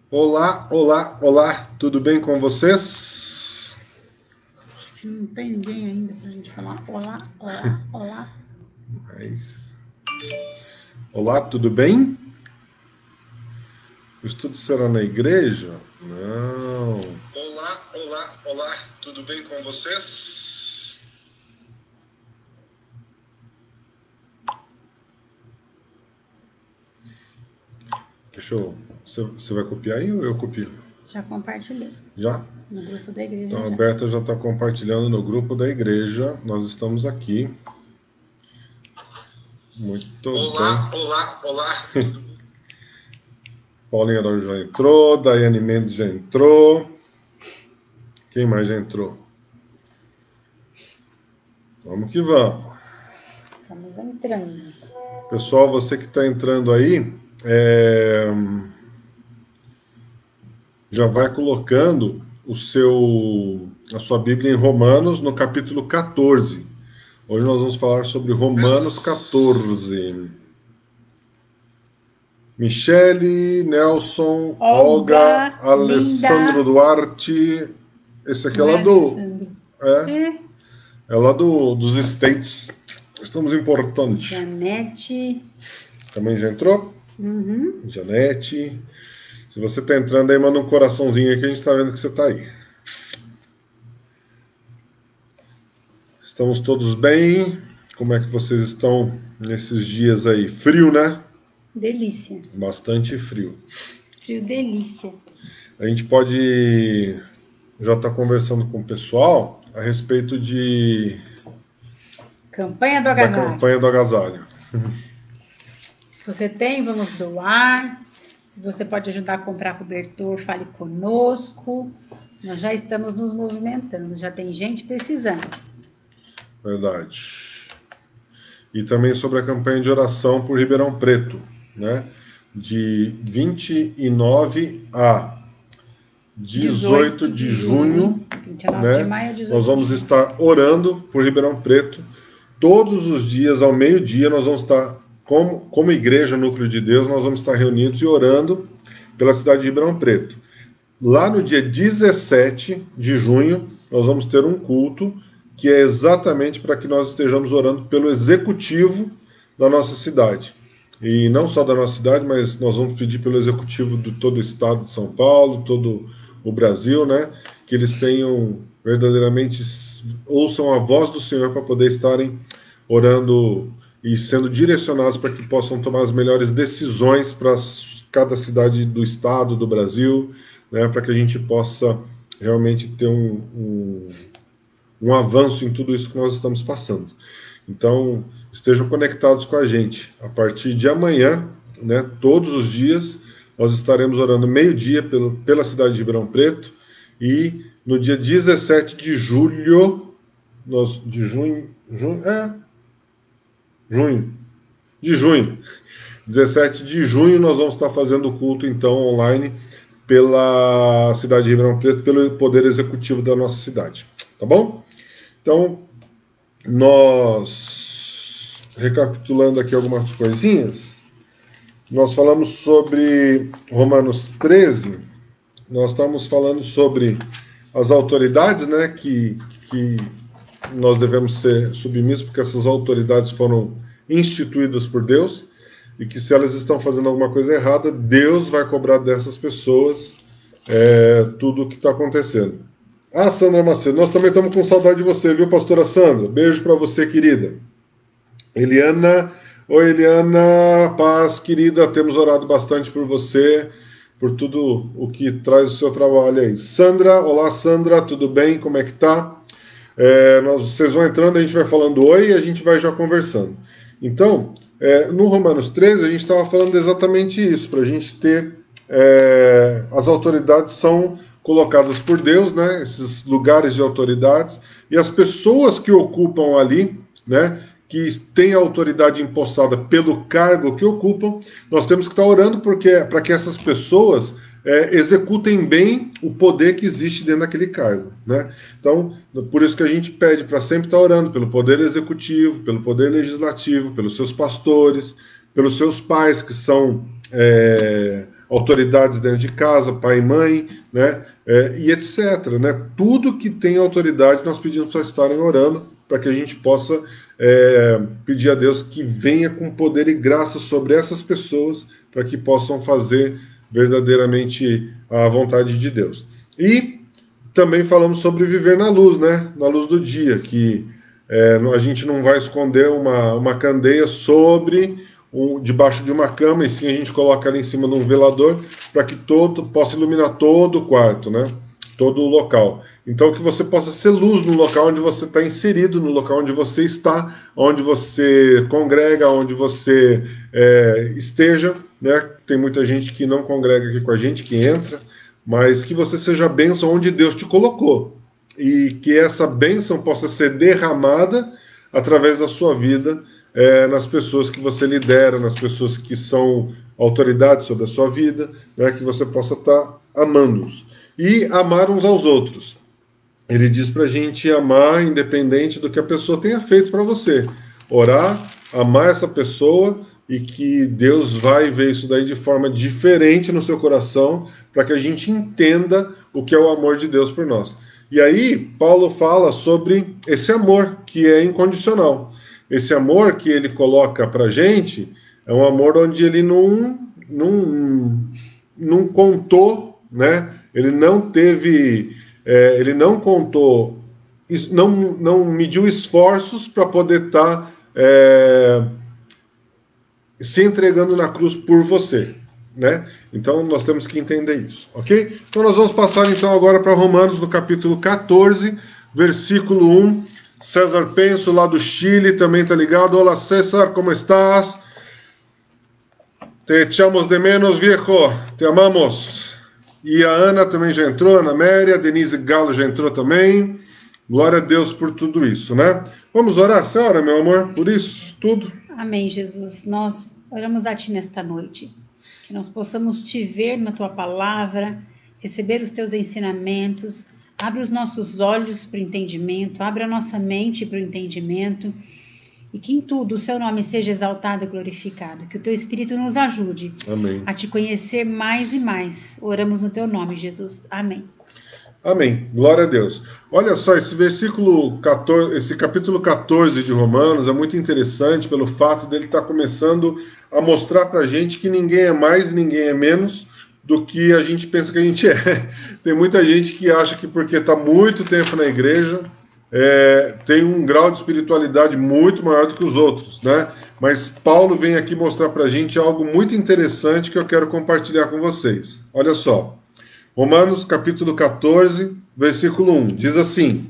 Olá, olá, olá, tudo bem com vocês? Não tem ninguém ainda pra gente falar olá, olá, olá. Olá, tudo bem? O estudo será na igreja? Não. Olá, olá, olá, tudo bem com vocês? Deixa eu. Você vai copiar aí ou eu copio? Já compartilhei Já? no grupo da igreja. Então a já. Berta já está compartilhando no grupo da igreja. Nós estamos aqui. Muito Olá, bem. olá, olá. Paulinha Araújo já entrou, Daiane Mendes já entrou. Quem mais já entrou? Vamos que vamos. Estamos entrando. Pessoal, você que está entrando aí, já vai colocando a sua Bíblia em Romanos, no capítulo 14. Hoje nós vamos falar sobre Romanos 14. Michele, Nelson, Olga, Alessandro Linda. Duarte. Esse aqui é lá é lá dos States. Estamos importando. Janete. Também já entrou? Uhum. Janete. Se você está entrando aí, manda um coraçãozinho aí que a gente está vendo que você está aí. Estamos todos bem? Como é que vocês estão nesses dias aí? Frio, né? Delícia. Bastante frio. Frio delícia. A gente pode já estar conversando com o pessoal a respeito Campanha do da agasalho. campanha do agasalho. Se você tem, vamos doar. Se você pode ajudar a comprar cobertor, fale conosco. Nós já estamos nos movimentando. Já tem gente precisando. Verdade. E também sobre a campanha de oração por Ribeirão Preto, né? De 29 a 18 de junho, 29 né? de maio, 18 Nós vamos de junho. estar orando por Ribeirão Preto. Todos os dias, ao meio-dia, nós vamos estar, como igreja, núcleo de Deus, nós vamos estar reunidos e orando pela cidade de Ribeirão Preto. Lá no dia 17 de junho, nós vamos ter um culto que é exatamente para que nós estejamos orando pelo executivo da nossa cidade. E não só da nossa cidade, mas nós vamos pedir pelo executivo de todo o estado de São Paulo, todo o Brasil, né? Que eles tenham verdadeiramente, ouçam a voz do Senhor para poder estarem orando e sendo direcionados para que possam tomar as melhores decisões para cada cidade do estado, do Brasil, né? Para que a gente possa realmente ter um avanço em tudo isso que nós estamos passando. Então, estejam conectados com a gente. A partir de amanhã, né, todos os dias, nós estaremos orando meio-dia pela cidade de Ribeirão Preto e no dia 17 de julho, de junho, 17 de junho, nós vamos estar fazendo o culto, então, online pela cidade de Ribeirão Preto, pelo Poder Executivo da nossa cidade. Tá bom? Então, nós, recapitulando aqui algumas coisinhas, nós falamos sobre Romanos 13, nós estamos falando sobre as autoridades, né, que nós devemos ser submissos, porque essas autoridades foram instituídas por Deus, e que se elas estão fazendo alguma coisa errada, Deus vai cobrar dessas pessoas tudo o que está acontecendo. Ah, Sandra Macedo, nós também estamos com saudade de você, viu, pastora Sandra? Beijo para você, querida. Eliana, oi Eliana, paz, querida, temos orado bastante por você, por tudo o que traz o seu trabalho aí. Sandra, olá Sandra, tudo bem? Como é que tá? Vocês vão entrando, a gente vai falando oi e a gente vai já conversando. Então, no Romanos 13, a gente estava falando exatamente isso, para a gente ter... as autoridades são colocadas por Deus, né, esses lugares de autoridades, e as pessoas que ocupam ali, né, que têm a autoridade empossada pelo cargo que ocupam, nós temos que estar orando para que essas pessoas executem bem o poder que existe dentro daquele cargo, né? Então, por isso que a gente pede para sempre estar orando pelo poder executivo, pelo poder legislativo, pelos seus pastores, pelos seus pais que são autoridades dentro de casa, pai e mãe, né? E etc. Né? Tudo que tem autoridade nós pedimos para estarem orando, para que a gente possa pedir a Deus que venha com poder e graça sobre essas pessoas, para que possam fazer verdadeiramente a vontade de Deus. E também falamos sobre viver na luz, né? Na luz do dia, que a gente não vai esconder uma candeia debaixo de uma cama, e sim a gente coloca ali em cima de um velador, para que possa iluminar todo o quarto, né? Todo o local. Então, que você possa ser luz no local onde você está inserido, no local onde você está, onde você congrega, onde você esteja, né? Tem muita gente que não congrega aqui com a gente, que entra, mas que você seja a bênção onde Deus te colocou. E que essa bênção possa ser derramada através da sua vida, nas pessoas que você lidera, nas pessoas que são autoridades sobre a sua vida, né? Que você possa estar amando-os. E amar uns aos outros. Ele diz para a gente amar independente do que a pessoa tenha feito para você. Orar, amar essa pessoa, e que Deus vai ver isso daí de forma diferente no seu coração, para que a gente entenda o que é o amor de Deus por nós. E aí, Paulo fala sobre esse amor que é incondicional. Esse amor que ele coloca para a gente é um amor onde ele não contou, né? Ele não teve, ele não contou, não mediu esforços para poder estar se entregando na cruz por você, né? Então nós temos que entender isso, ok? Então nós vamos passar então agora para Romanos no capítulo 14, versículo 1. César Penso, lá do Chile, também tá ligado. Olá César, como estás? Te echamos de menos, viejo, te amamos. E a Ana também já entrou, Ana Méria, Denise Galo já entrou também. Glória a Deus por tudo isso, né? Vamos orar, você ora, meu amor, por isso, tudo? Amém, Jesus. Nós oramos a Ti nesta noite. Que nós possamos Te ver na Tua palavra, receber os Teus ensinamentos. Abre os nossos olhos para o entendimento, abre a nossa mente para o entendimento. E que em tudo o Seu nome seja exaltado e glorificado. Que o Teu Espírito nos ajude Amém. A Te conhecer mais e mais. Oramos no Teu nome, Jesus. Amém. Amém. Glória a Deus. Olha só, esse versículo 14, esse capítulo 14 de Romanos é muito interessante pelo fato dele estar começando a mostrar para a gente que ninguém é mais e ninguém é menos do que a gente pensa que a gente é. Tem muita gente que acha que porque está muito tempo na igreja, tem um grau de espiritualidade muito maior do que os outros, né? Mas Paulo vem aqui mostrar para a gente algo muito interessante que eu quero compartilhar com vocês. Olha só. Romanos capítulo 14, versículo 1, diz assim: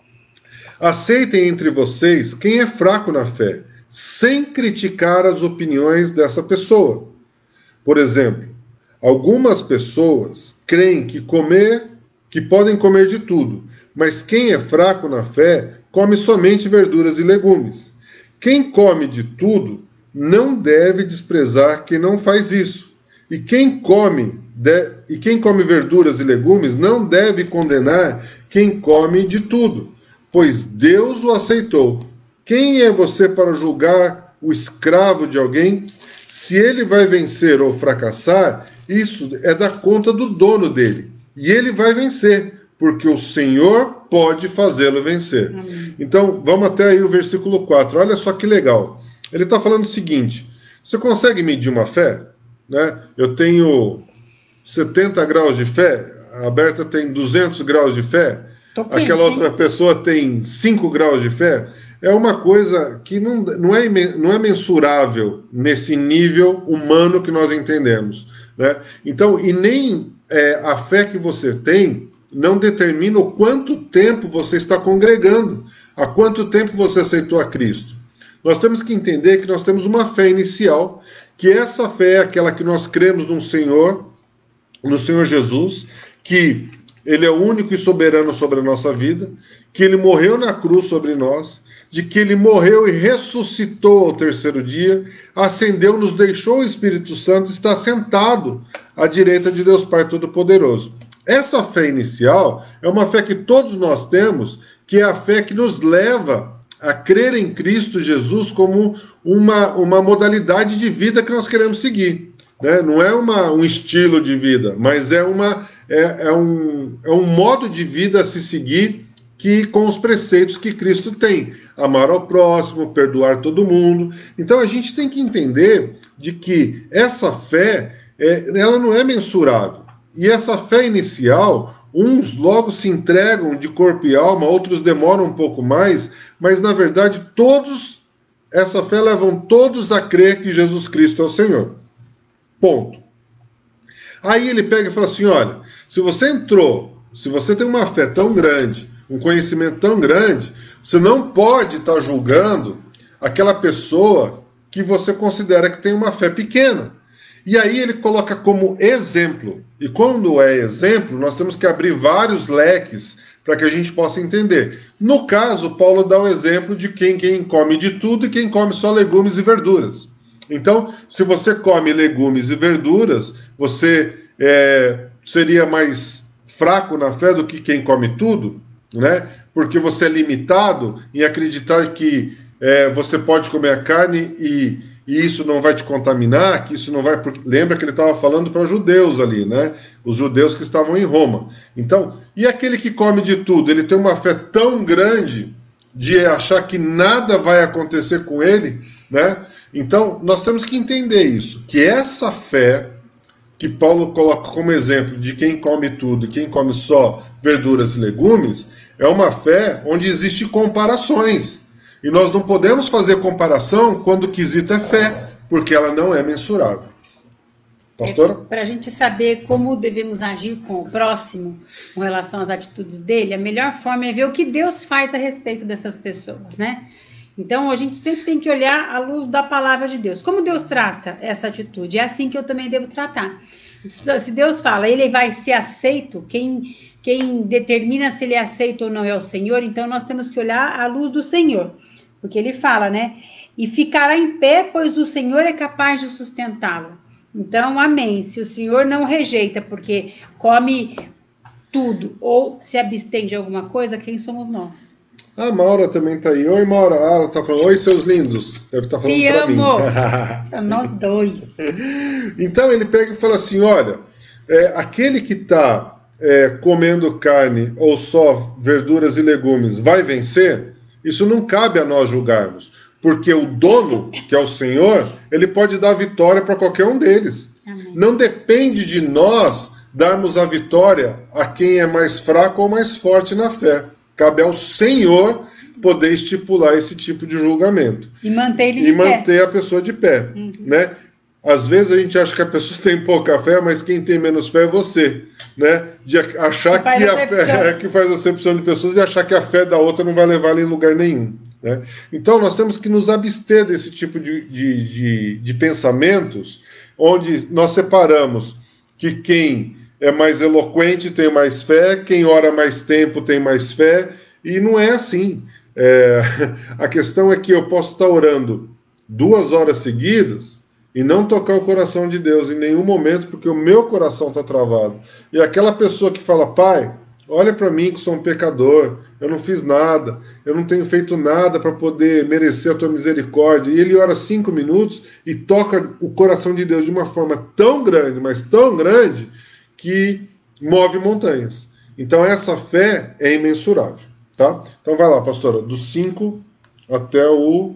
aceitem entre vocês quem é fraco na fé, sem criticar as opiniões dessa pessoa. Por exemplo, algumas pessoas creem que podem comer de tudo, mas quem é fraco na fé come somente verduras e legumes. Quem come de tudo não deve desprezar quem não faz isso. E quem come verduras e legumes não deve condenar quem come de tudo, pois Deus o aceitou. Quem é você para julgar o escravo de alguém? Se ele vai vencer ou fracassar, isso é da conta do dono dele. E ele vai vencer, porque o Senhor pode fazê-lo vencer. Amém. Então, vamos até aí o versículo 4. Olha só que legal. Ele está falando o seguinte: você consegue medir uma fé? Né? Eu tenho 70 graus de fé, a Berta tem 200 graus de fé, aquela outra pessoa tem 5 graus de fé. É uma coisa que não é mensurável nesse nível humano que nós entendemos, né? Então, e nem a fé que você tem não determina o quanto tempo você está congregando, há quanto tempo você aceitou a Cristo. Nós temos que entender que nós temos uma fé inicial, que essa fé é aquela que nós cremos no Senhor Jesus, que Ele é o único e soberano sobre a nossa vida, que Ele morreu na cruz sobre nós, de que Ele morreu e ressuscitou ao terceiro dia, ascendeu, nos deixou o Espírito Santo, está sentado à direita de Deus Pai Todo-Poderoso. Essa fé inicial é uma fé que todos nós temos, que é a fé que nos leva a crer em Cristo Jesus como uma modalidade de vida que nós queremos seguir. né? Não é um estilo de vida, mas é um modo de vida a se seguir que com os preceitos que Cristo tem. Amar ao próximo, perdoar todo mundo. Então a gente tem que entender de que essa fé, ela não é mensurável. E essa fé inicial, uns logo se entregam de corpo e alma, outros demoram um pouco mais, mas na verdade essa fé levam todos a crer que Jesus Cristo é o Senhor. Ponto. Aí ele pega e fala assim, olha, se você tem uma fé tão grande, um conhecimento tão grande, você não pode estar julgando aquela pessoa que você considera que tem uma fé pequena. E aí ele coloca como exemplo. E quando é exemplo, nós temos que abrir vários leques para que a gente possa entender. No caso, Paulo dá o exemplo de quem come de tudo e quem come só legumes e verduras. Então, se você come legumes e verduras, você seria mais fraco na fé do que quem come tudo, né? Porque você é limitado em acreditar que você pode comer a carne e isso não vai te contaminar, que isso não vai... Porque lembra que ele estava falando para os judeus ali, né? Os judeus que estavam em Roma. Então, e aquele que come de tudo, ele tem uma fé tão grande de achar que nada vai acontecer com ele, né? Então, nós temos que entender isso, que essa fé que Paulo coloca como exemplo de quem come tudo e quem come só verduras e legumes, é uma fé onde existem comparações. E nós não podemos fazer comparação quando o quesito é fé, porque ela não é mensurável. Pastora? Para a gente saber como devemos agir com o próximo, com relação às atitudes dele, a melhor forma é ver o que Deus faz a respeito dessas pessoas, né? Então, a gente sempre tem que olhar à luz da palavra de Deus. Como Deus trata essa atitude? É assim que eu também devo tratar. Se Deus fala, ele vai ser aceito, quem determina se ele é aceito ou não é o Senhor, então nós temos que olhar à luz do Senhor. Porque ele fala, né? E ficará em pé, pois o Senhor é capaz de sustentá-lo. Então, amém. Se o Senhor não rejeita porque come tudo ou se abstém de alguma coisa, quem somos nós? A Maura também tá aí. Oi, Maura. Ah, ela tá falando, oi, seus lindos. Deve estar falando para mim. Para nós dois. Então ele pega e fala assim, olha, aquele que está comendo carne ou só verduras e legumes vai vencer? Isso não cabe a nós julgarmos. Porque o dono, que é o Senhor, ele pode dar vitória para qualquer um deles. Amém. Não depende de nós darmos a vitória a quem é mais fraco ou mais forte na fé. Cabe ao Senhor poder estipular esse tipo de julgamento. E manter ele de pé. E manter a pessoa de pé. Uhum. Né? Às vezes a gente acha que a pessoa tem pouca fé, mas quem tem menos fé é você. Né? De achar que a fé que faz acepção de pessoas e achar que a fé da outra não vai levar ela em lugar nenhum. Né? Então nós temos que nos abster desse tipo de pensamentos, onde nós separamos que quem é mais eloquente tem mais fé, quem ora mais tempo tem mais fé, e não é assim. A questão é que eu posso estar orando 2 horas seguidas e não tocar o coração de Deus em nenhum momento, porque o meu coração está travado. E aquela pessoa que fala, pai, olha para mim que sou um pecador, eu não fiz nada, eu não tenho feito nada para poder merecer a tua misericórdia, e ele ora 5 minutos e toca o coração de Deus de uma forma tão grande, mas tão grande, que move montanhas. Então essa fé é imensurável, tá? Então vai lá, pastora, do 5 até o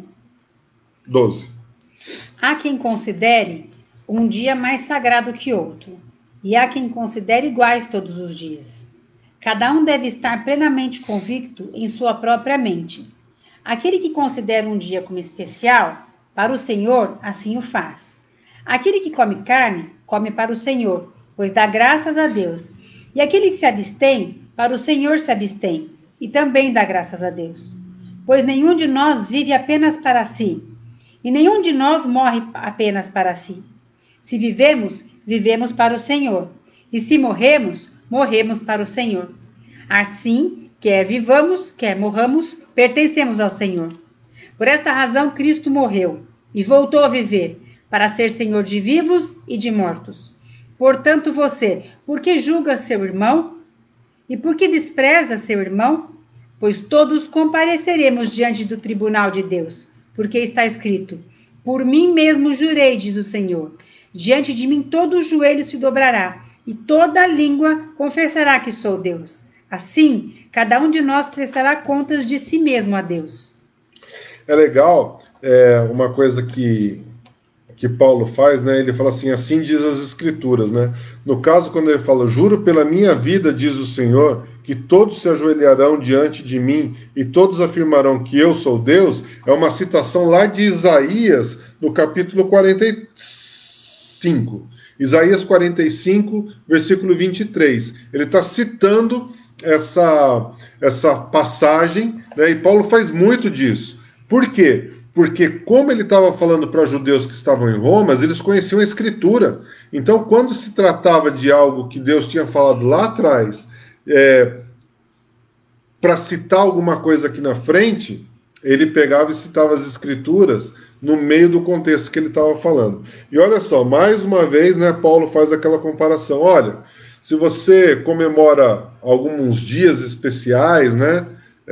12. Há quem considere um dia mais sagrado que outro, e há quem considere iguais todos os dias. Cada um deve estar plenamente convicto em sua própria mente. Aquele que considera um dia como especial, para o Senhor, assim o faz. Aquele que come carne, come para o Senhor, pois dá graças a Deus. E aquele que se abstém, para o Senhor se abstém, e também dá graças a Deus. Pois nenhum de nós vive apenas para si, e nenhum de nós morre apenas para si. Se vivemos, vivemos para o Senhor, e se morremos, morremos para o Senhor. Assim, quer vivamos, quer morramos, pertencemos ao Senhor. Por esta razão, Cristo morreu e voltou a viver, para ser Senhor de vivos e de mortos. Portanto, você, por que julga seu irmão? E por que despreza seu irmão? Pois todos compareceremos diante do tribunal de Deus, porque está escrito, Por mim mesmo jurei, diz o Senhor. Diante de mim todo o joelho se dobrará, e toda língua confessará que sou Deus. Assim, cada um de nós prestará contas de si mesmo a Deus. É legal, uma coisa que Paulo faz, né? Ele fala assim diz as Escrituras, né? No caso, quando ele fala, juro pela minha vida, diz o Senhor, que todos se ajoelharão diante de mim e todos afirmarão que eu sou Deus, é uma citação lá de Isaías, no capítulo 45. Isaías 45, versículo 23. Ele está citando essa passagem, né? E Paulo faz muito disso. Por quê? Porque como ele estava falando para judeus que estavam em Roma, eles conheciam a Escritura. Então, quando se tratava de algo que Deus tinha falado lá atrás, para citar alguma coisa aqui na frente, ele pegava e citava as Escrituras no meio do contexto que ele estava falando. E olha só, mais uma vez, né, Paulo faz aquela comparação. Olha, se você comemora alguns dias especiais, né,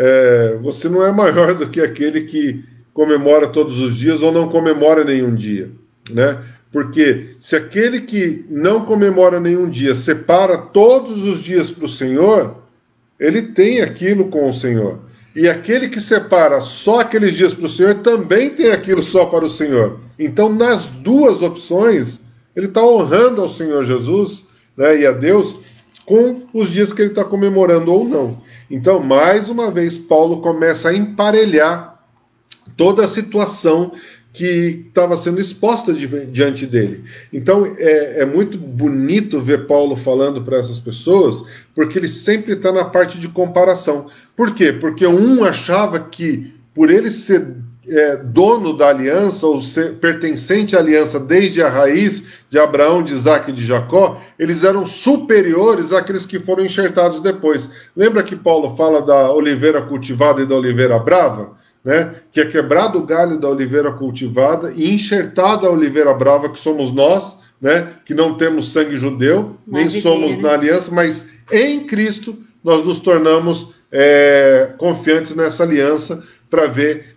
você não é maior do que aquele que comemora todos os dias ou não comemora nenhum dia, né? Porque se aquele que não comemora nenhum dia separa todos os dias para o Senhor, ele tem aquilo com o Senhor. E aquele que separa só aqueles dias para o Senhor também tem aquilo só para o Senhor. Então, nas duas opções, ele está honrando ao Senhor Jesus, né, e a Deus com os dias que ele está comemorando ou não. Então, mais uma vez, Paulo começa a emparelhar toda a situação que estava sendo exposta diante dele. Então, é muito bonito ver Paulo falando para essas pessoas, porque ele sempre está na parte de comparação. Por quê? Porque um achava que, por ele ser dono da aliança, ou ser pertencente à aliança desde a raiz de Abraão, de Isaac e de Jacó, eles eram superiores àqueles que foram enxertados depois. Lembra que Paulo fala da oliveira cultivada e da oliveira brava? Né, que é quebrado o galho da oliveira cultivada e enxertado a oliveira brava, que somos nós, né, que não temos sangue judeu, nem somos na aliança, mas em Cristo nós nos tornamos confiantes nessa aliança para ver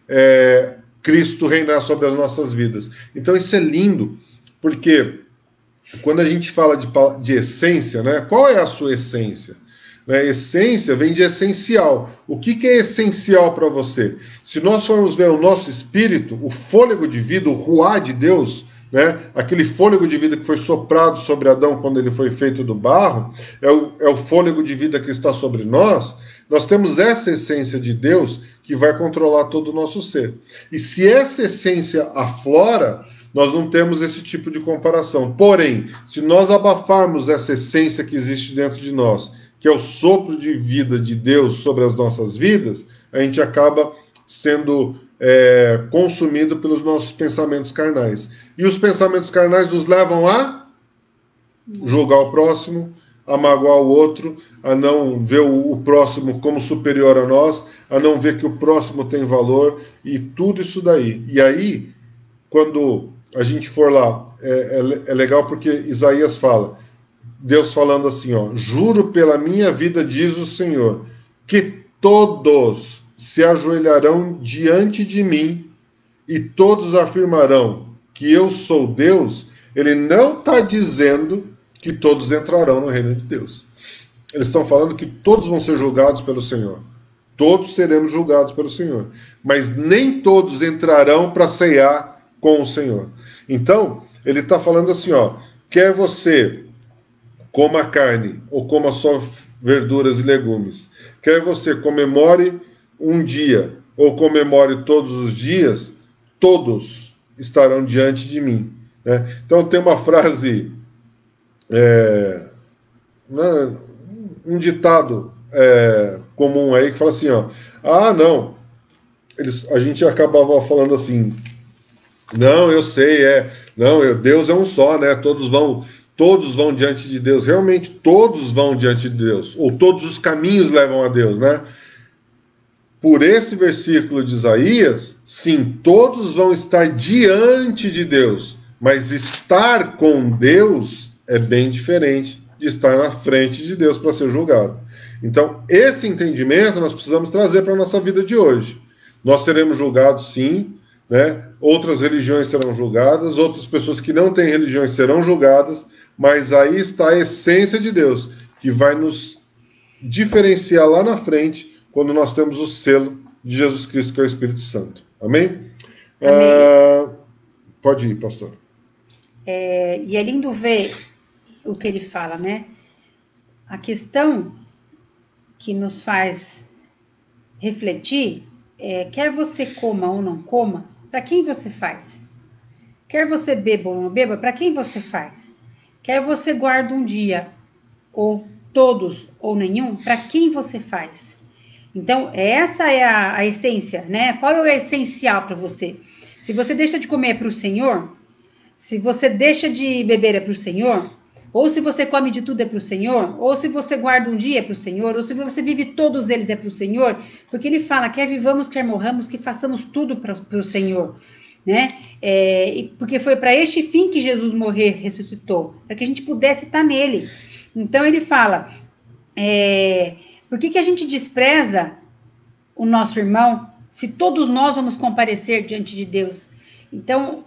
Cristo reinar sobre as nossas vidas. Então isso é lindo, porque quando a gente fala de essência, né, qual é a sua essência? Essência vem de essencial. O que é essencial para você? Se nós formos ver o nosso espírito, o fôlego de vida, o ruá de Deus, né, aquele fôlego de vida que foi soprado sobre Adão quando ele foi feito do barro, é o fôlego de vida que está sobre nós. Nós temos essa essência de Deus que vai controlar todo o nosso ser. E se essa essência aflora, nós não temos esse tipo de comparação. Porém, se nós abafarmos essa essência que existe dentro de nós, que é o sopro de vida de Deus sobre as nossas vidas, a gente acaba sendo consumido pelos nossos pensamentos carnais. E os pensamentos carnais nos levam a julgar o próximo, a magoar o outro, a não ver o próximo como superior a nós, a não ver que o próximo tem valor, e tudo isso daí. E aí, quando a gente for lá, é legal porque Isaías fala, Deus falando assim, ó, juro pela minha vida, diz o Senhor, que todos se ajoelharão diante de mim e todos afirmarão que eu sou Deus. Ele não está dizendo que todos entrarão no reino de Deus. Eles estão falando que todos vão ser julgados pelo Senhor. Todos seremos julgados pelo Senhor. Mas nem todos entrarão para ceiar com o Senhor. Então, ele está falando assim, ó, quer você coma carne ou coma só verduras e legumes, quer você comemore um dia ou comemore todos os dias, todos estarão diante de mim. Né? Então tem uma frase, um ditado comum aí que fala assim, ó, não, a gente acabava falando assim, não, eu sei, Deus é um só, né? Todos vão diante de Deus. Realmente, todos vão diante de Deus. Ou todos os caminhos levam a Deus, né? Por esse versículo de Isaías, sim, todos vão estar diante de Deus. Mas estar com Deus é bem diferente de estar na frente de Deus para ser julgado. Então, esse entendimento nós precisamos trazer para a nossa vida de hoje. Nós seremos julgados, sim, né? Outras religiões serão julgadas, outras pessoas que não têm religiões serão julgadas, mas aí está a essência de Deus, que vai nos diferenciar lá na frente, quando nós temos o selo de Jesus Cristo, que é o Espírito Santo. Amém? Amém. Pode ir, pastor. E é lindo ver o que ele fala, né? A questão que nos faz refletir é, quer você coma ou não coma, para quem você faz? Quer você beba ou não beba, para quem você faz? Quer você guarde um dia, ou todos, ou nenhum, para quem você faz? Então, essa é a essência, né? Qual é o essencial para você? Se você deixa de comer para o Senhor, se você deixa de beber é para o Senhor, ou se você come de tudo é para o Senhor, ou se você guarda um dia é para o Senhor, ou se você vive todos eles é para o Senhor, porque ele fala, quer vivamos, quer morramos, que façamos tudo para o Senhor, né? Porque foi para este fim que Jesus morreu, ressuscitou, para que a gente pudesse estar nele. Então ele fala, por que a gente despreza o nosso irmão se todos nós vamos comparecer diante de Deus? Então,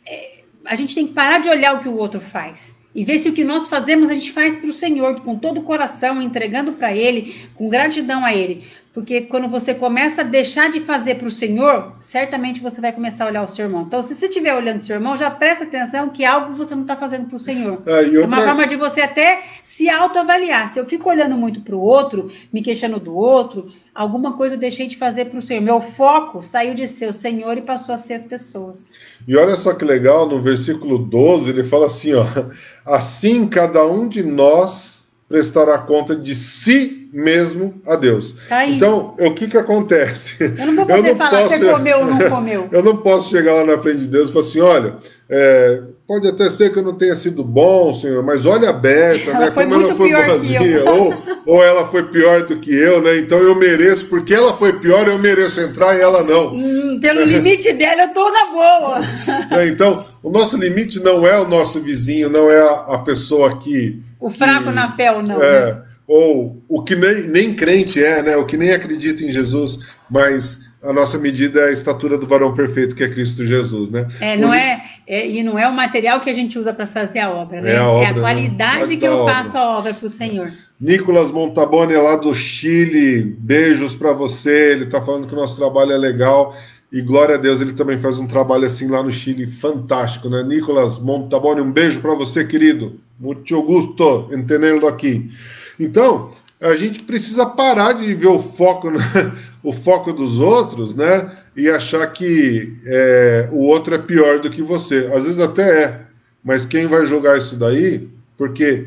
a gente tem que parar de olhar o que o outro faz e ver se o que nós fazemos a gente faz para o Senhor, com todo o coração, entregando para Ele, com gratidão a Ele. Porque quando você começa a deixar de fazer para o Senhor, certamente você vai começar a olhar o seu irmão. Então, se você estiver olhando o seu irmão, já presta atenção que algo você não está fazendo para o Senhor. É uma forma de você até se autoavaliar. Se eu fico olhando muito para o outro, me queixando do outro, alguma coisa eu deixei de fazer para o Senhor. Meu foco saiu de ser o Senhor e passou a ser as pessoas. E olha só que legal, no versículo 12, ele fala assim, ó, assim cada um de nós prestará conta de si mesmo a Deus. Tá aí. Então, o que acontece? Eu não vou poder falar se você comeu ou não comeu. Eu não posso chegar lá na frente de Deus e falar assim, olha, pode até ser que eu não tenha sido bom, Senhor, mas olha a Berta, ela né? Foi como muito ela foi pior boazinha, que eu. ou ela foi pior do que eu, né? Então eu mereço, porque ela foi pior, eu mereço entrar e ela não. Pelo limite dela, eu tô na boa. Então, o nosso limite não é o nosso vizinho, não é a pessoa que... O fraco na fé ou não, né? Ou o que nem crente é, né? O que nem acredita em Jesus, mas a nossa medida é a estatura do varão perfeito, que é Cristo Jesus, né? E não é o material que a gente usa para fazer a obra, né? É a qualidade que eu faço a obra para o Senhor. Nicolas Montabone, lá do Chile, beijos para você. Ele está falando que o nosso trabalho é legal. E glória a Deus, ele também faz um trabalho assim lá no Chile, fantástico, né? Nicolas Montabone, um beijo para você, querido. Muito gusto em tê-lo aqui. Então, a gente precisa parar de ver o foco, o foco dos outros, né? E achar que o outro é pior do que você. Às vezes até é, mas quem vai julgar isso daí? Porque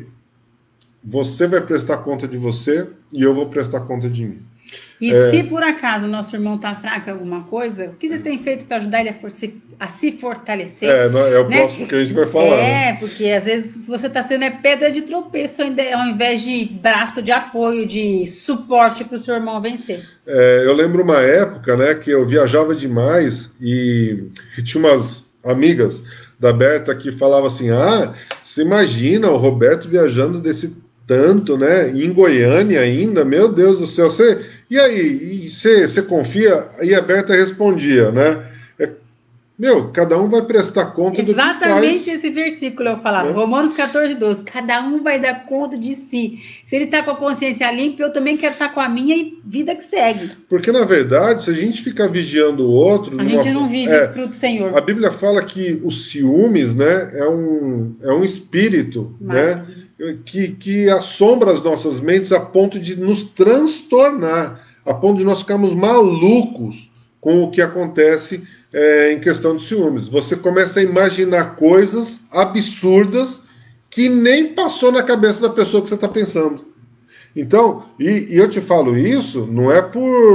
você vai prestar conta de você e eu vou prestar conta de mim. E se por acaso o nosso irmão está fraco em alguma coisa, o que você tem feito para ajudar ele a se fortalecer? É o próximo que a gente vai falar. Porque às vezes você está sendo pedra de tropeço ao invés de braço de apoio, de suporte para o seu irmão vencer. Eu lembro uma época, né, que eu viajava demais e tinha umas amigas da Berta que falavam assim, você imagina o Roberto viajando desse tanto, né, em Goiânia ainda, meu Deus do céu, e aí, você confia? E a Berta respondia, né? Cada um vai prestar conta do que faz. Exatamente esse versículo eu falava, Romanos 14:12, cada um vai dar conta de si. Se ele está com a consciência limpa, eu também quero estar com a minha e vida que segue. Porque, na verdade, se a gente ficar vigiando o outro... A gente não vive para o Senhor. A Bíblia fala que os ciúmes, né, é um espírito, né, que assombra as nossas mentes a ponto de nos transtornar, a ponto de nós ficarmos malucos com o que acontece em questão de ciúmes. Você começa a imaginar coisas absurdas que nem passou na cabeça da pessoa que você está pensando. Então, e eu te falo isso, não é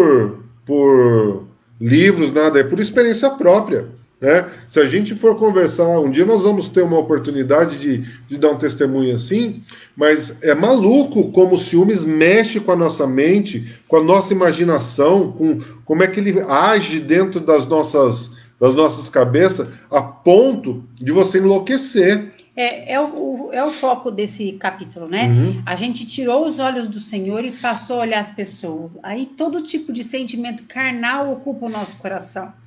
por livros, nada, é por experiência própria. Né? Se a gente for conversar, um dia nós vamos ter uma oportunidade de dar um testemunho assim, mas é maluco como o ciúmes mexe com a nossa mente, com a nossa imaginação, com como é que ele age dentro das nossas cabeças, a ponto de você enlouquecer. É o foco desse capítulo, né? A gente tirou os olhos do Senhor e passou a olhar as pessoas. Aí todo tipo de sentimento carnal ocupa o nosso coração.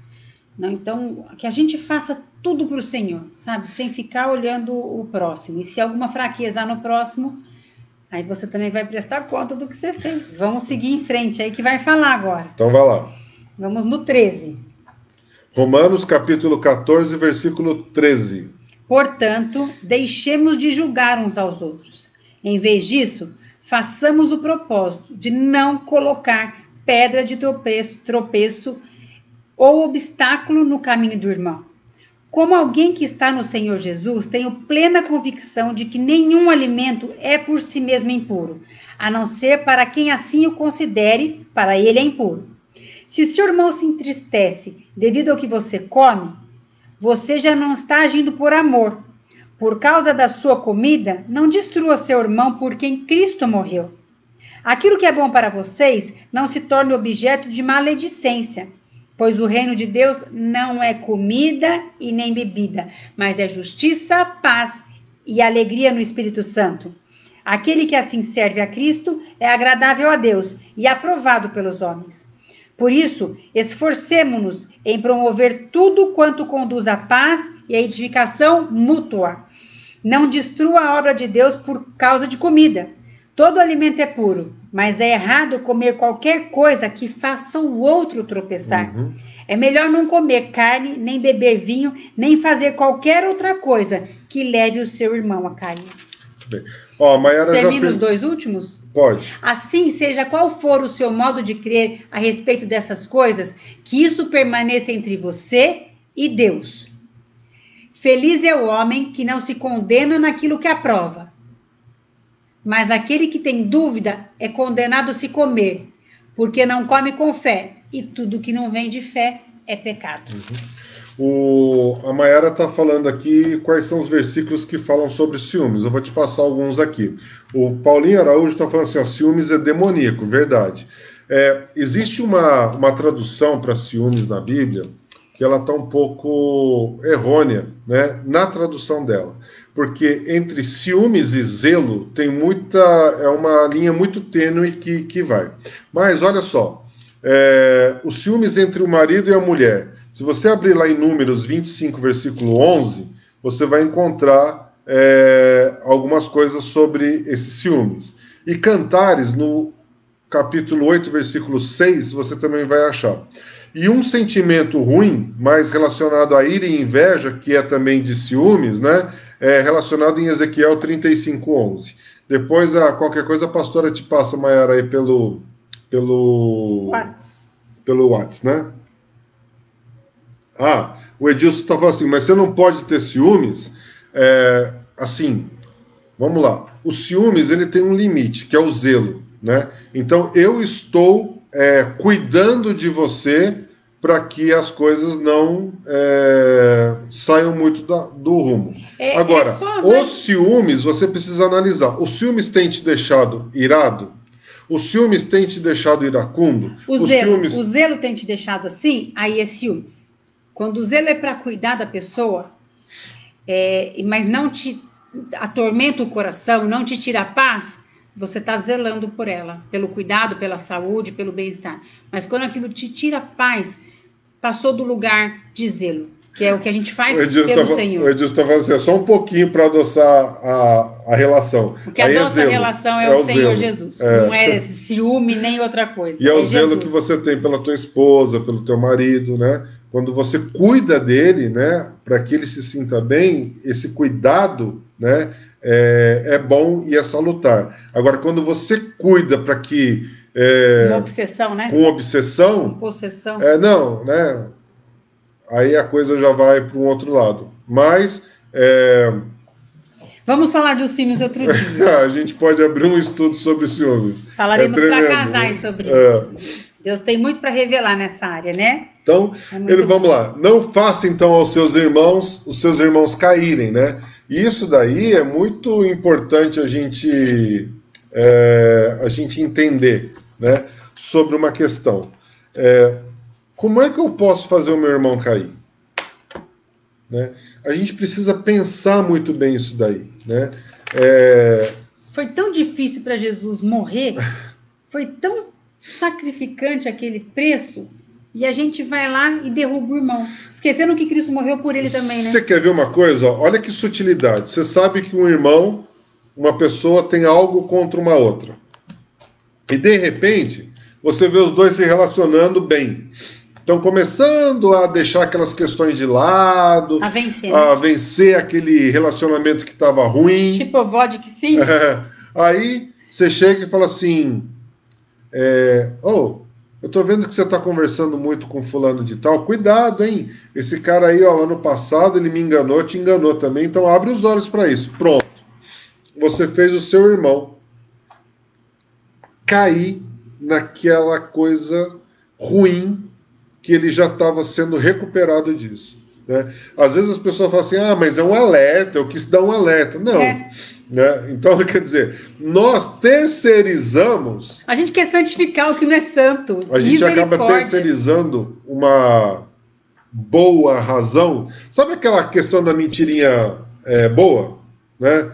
Não, então, que a gente faça tudo para o Senhor, sabe? Sem ficar olhando o próximo. E se alguma fraqueza há no próximo, aí você também vai prestar conta do que você fez. Vamos seguir em frente aí que vai falar agora. Então vai lá. Vamos no 13. Romanos capítulo 14, versículo 13. Portanto, deixemos de julgar uns aos outros. Em vez disso, façamos o propósito de não colocar pedra de tropeço ou obstáculo no caminho do irmão. Como alguém que está no Senhor Jesus, tenho plena convicção de que nenhum alimento é por si mesmo impuro, a não ser para quem assim o considere, para ele é impuro. Se o seu irmão se entristece devido ao que você come, você já não está agindo por amor. Por causa da sua comida, não destrua seu irmão por quem Cristo morreu. Aquilo que é bom para vocês não se torne objeto de maledicência, pois o reino de Deus não é comida e nem bebida, mas é justiça, paz e alegria no Espírito Santo. Aquele que assim serve a Cristo é agradável a Deus e aprovado pelos homens. Por isso, esforcemo-nos em promover tudo quanto conduz à paz e à edificação mútua. Não destrua a obra de Deus por causa de comida. Todo alimento é puro, mas é errado comer qualquer coisa que faça o outro tropeçar. É melhor não comer carne, nem beber vinho, nem fazer qualquer outra coisa que leve o seu irmão a cair. Bem, ó, a Mayara já Termina fez... os dois últimos? Pode. Assim, seja qual for o seu modo de crer a respeito dessas coisas, que isso permaneça entre você e Deus. Feliz é o homem que não se condena naquilo que aprova. Mas aquele que tem dúvida é condenado a se comer, porque não come com fé, e tudo que não vem de fé é pecado. A Mayara está falando aqui quais são os versículos que falam sobre ciúmes. Eu vou te passar alguns aqui. O Paulinho Araújo está falando assim, ó, ciúmes é demoníaco, verdade. Existe uma tradução para ciúmes na Bíblia que ela está um pouco errônea, né, na tradução dela. Porque entre ciúmes e zelo tem é uma linha muito tênue que vai. Mas olha só, os ciúmes entre o marido e a mulher. Se você abrir lá em Números 25, versículo 11, você vai encontrar algumas coisas sobre esses ciúmes. E Cantares, no capítulo 8, versículo 6, você também vai achar. E um sentimento ruim, mais relacionado à ira e inveja, que é também de ciúmes, né? Relacionado em Ezequiel 35, 11. Depois, qualquer coisa, a pastora te passa, Mayara, aí pelo WhatsApp, né? O Edilson está falando assim, mas você não pode ter ciúmes? Assim, vamos lá. O ciúmes, ele tem um limite, que é o zelo, né? Então, eu estou cuidando de você para que as coisas não saiam muito do rumo. Agora, os ciúmes, você precisa analisar. Os ciúmes têm te deixado irado? Os ciúmes têm te deixado iracundo? O zelo tem te deixado assim? Aí é ciúmes. Quando o zelo é para cuidar da pessoa, mas não te atormenta o coração, não te tira a paz, você está zelando por ela, pelo cuidado, pela saúde, pelo bem-estar. Mas quando aquilo te tira a paz, passou do lugar de zelo, que é o que a gente faz pelo Senhor. O Edilson está falando assim, só um pouquinho para adoçar a relação. O que adoça a relação é o Senhor Jesus. Não é ciúme nem outra coisa. E é o zelo que você tem pela tua esposa, pelo teu marido, né? Quando você cuida dele, né, para que ele se sinta bem, esse cuidado, né, é bom e é salutar. Agora, quando você cuida para que... uma obsessão, né? Com obsessão... Com possessão. Não, né? Aí a coisa já vai para um outro lado. Mas... Vamos falar dos ciúmes outro dia. A gente pode abrir um estudo sobre ciúmes. Falaremos para casais sobre isso. Deus tem muito para revelar nessa área, né? Então, vamos lá. Não faça, então, aos seus irmãos, os seus irmãos caírem, né? E isso daí é muito importante a gente entender, né? Sobre uma questão. Como é que eu posso fazer o meu irmão cair? Né? A gente precisa pensar muito bem isso daí, né? Foi tão difícil para Jesus morrer, foi tão sacrificante aquele preço, e a gente vai lá e derruba o irmão, esquecendo que Cristo morreu por ele também, né? Você quer ver uma coisa? Ó, olha que sutilidade. Você sabe que um irmão, uma pessoa tem algo contra uma outra. E de repente, você vê os dois se relacionando bem. Estão começando a deixar aquelas questões de lado, a vencer aquele relacionamento que estava ruim. Tipo vodka, sim. Aí você chega e fala assim: eu tô vendo que você tá conversando muito com fulano de tal. Cuidado, hein? Esse cara aí, ó, lá no passado ele me enganou, te enganou também. Então abre os olhos para isso. Pronto. Você fez o seu irmão cair naquela coisa ruim que ele já estava sendo recuperado disso. Né? Às vezes as pessoas falam assim, mas é um alerta, eu quis dar um alerta. Não. Né? Então, quer dizer, nós terceirizamos... A gente quer santificar o que não é santo. A gente acaba terceirizando uma boa razão. Sabe aquela questão da mentirinha boa? Né?